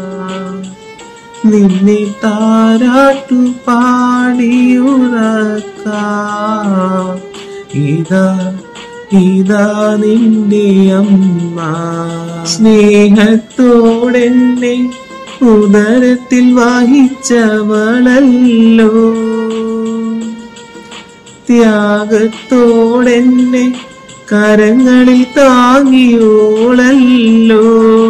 Speaker 4: നിന്നെ താരാട്ടു പാടിയുറക്കാം. ഇതാ ഇതാ നിന്റെ അമ്മ. സ്നേഹത്തോടെന്നെ ഉദരത്തിൽ വഹിച്ചവളല്ലോ, ത്യാഗത്തോടെന്നെ കരങ്ങളിൽ താങ്ങിയോളല്ലോ.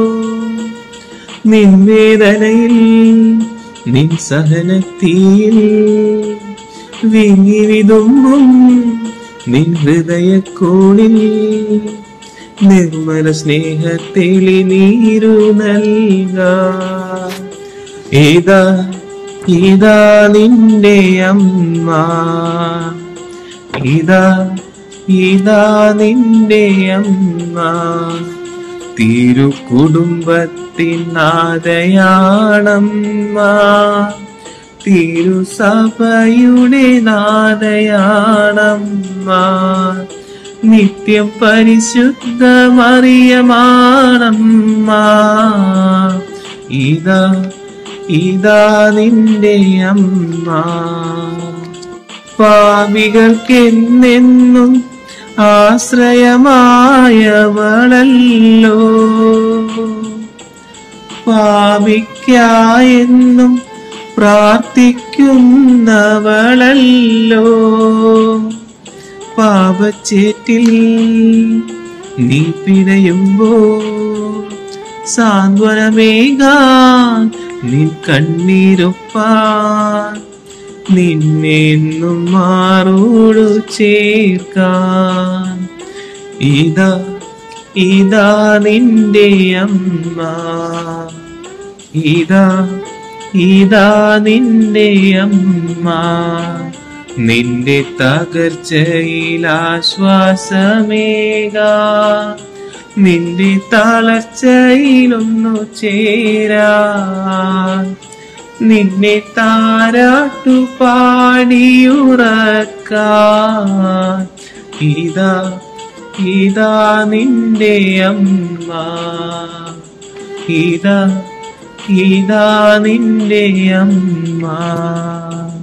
Speaker 4: നിൻ വേദനയിൽ നിൻ സഹനത്തിൽ വിങ്ങി വിതുമ്പും നിൻ ഹൃദയക്കൂണിൽ നിർമ്മല സ്നേഹത്തിലി നീരു നൽകാം. ഇതാ ഇതാ നിന്റെ അമ്മ, ഇതാ ഇതാ നിന്റെ അമ്മ. തിരുകുടുംബത്തിൻ നാദയാണമ്മ, തിരുസഭയുടെ നാദയാണമ്മ. നിത്യം പരിശുദ്ധ മറിയമാണമ്മ. ഇതാ ഇതാ നിന്റെ അമ്മ. പാപികൾക്കെന്നെന്നും ആശ്രയമായവളല്ലോ, പാപിക്കായെന്നും പ്രാർത്ഥിക്കുന്നവളല്ലോ. പാപച്ചേറ്റിൽ നീ പിടയുമ്പോ സാന്ത്വനമേകാൻ നിൻ കണ്ണീരൊപ്പാൻ നിന്നെന്നും മാറോടു ചേർക്കാൻ. ഇതാ ഇതാ നിന്റെ അമ്മ, ഇതാ ഇതാ നിന്റെ അമ്മ. നിന്റെ തകർച്ചയിൽ ആശ്വാസമേകാൻ, നിന്റെ തളർച്ചയിലൊന്നു ചേരാൻ, നിന്നെ താരാട്ടു പാടിയുറക്കാൻ. ഇതാ ഇതാ നിന്റെ അമ്മ, ഇതാ ഇതാ നിന്റെ അമ്മ.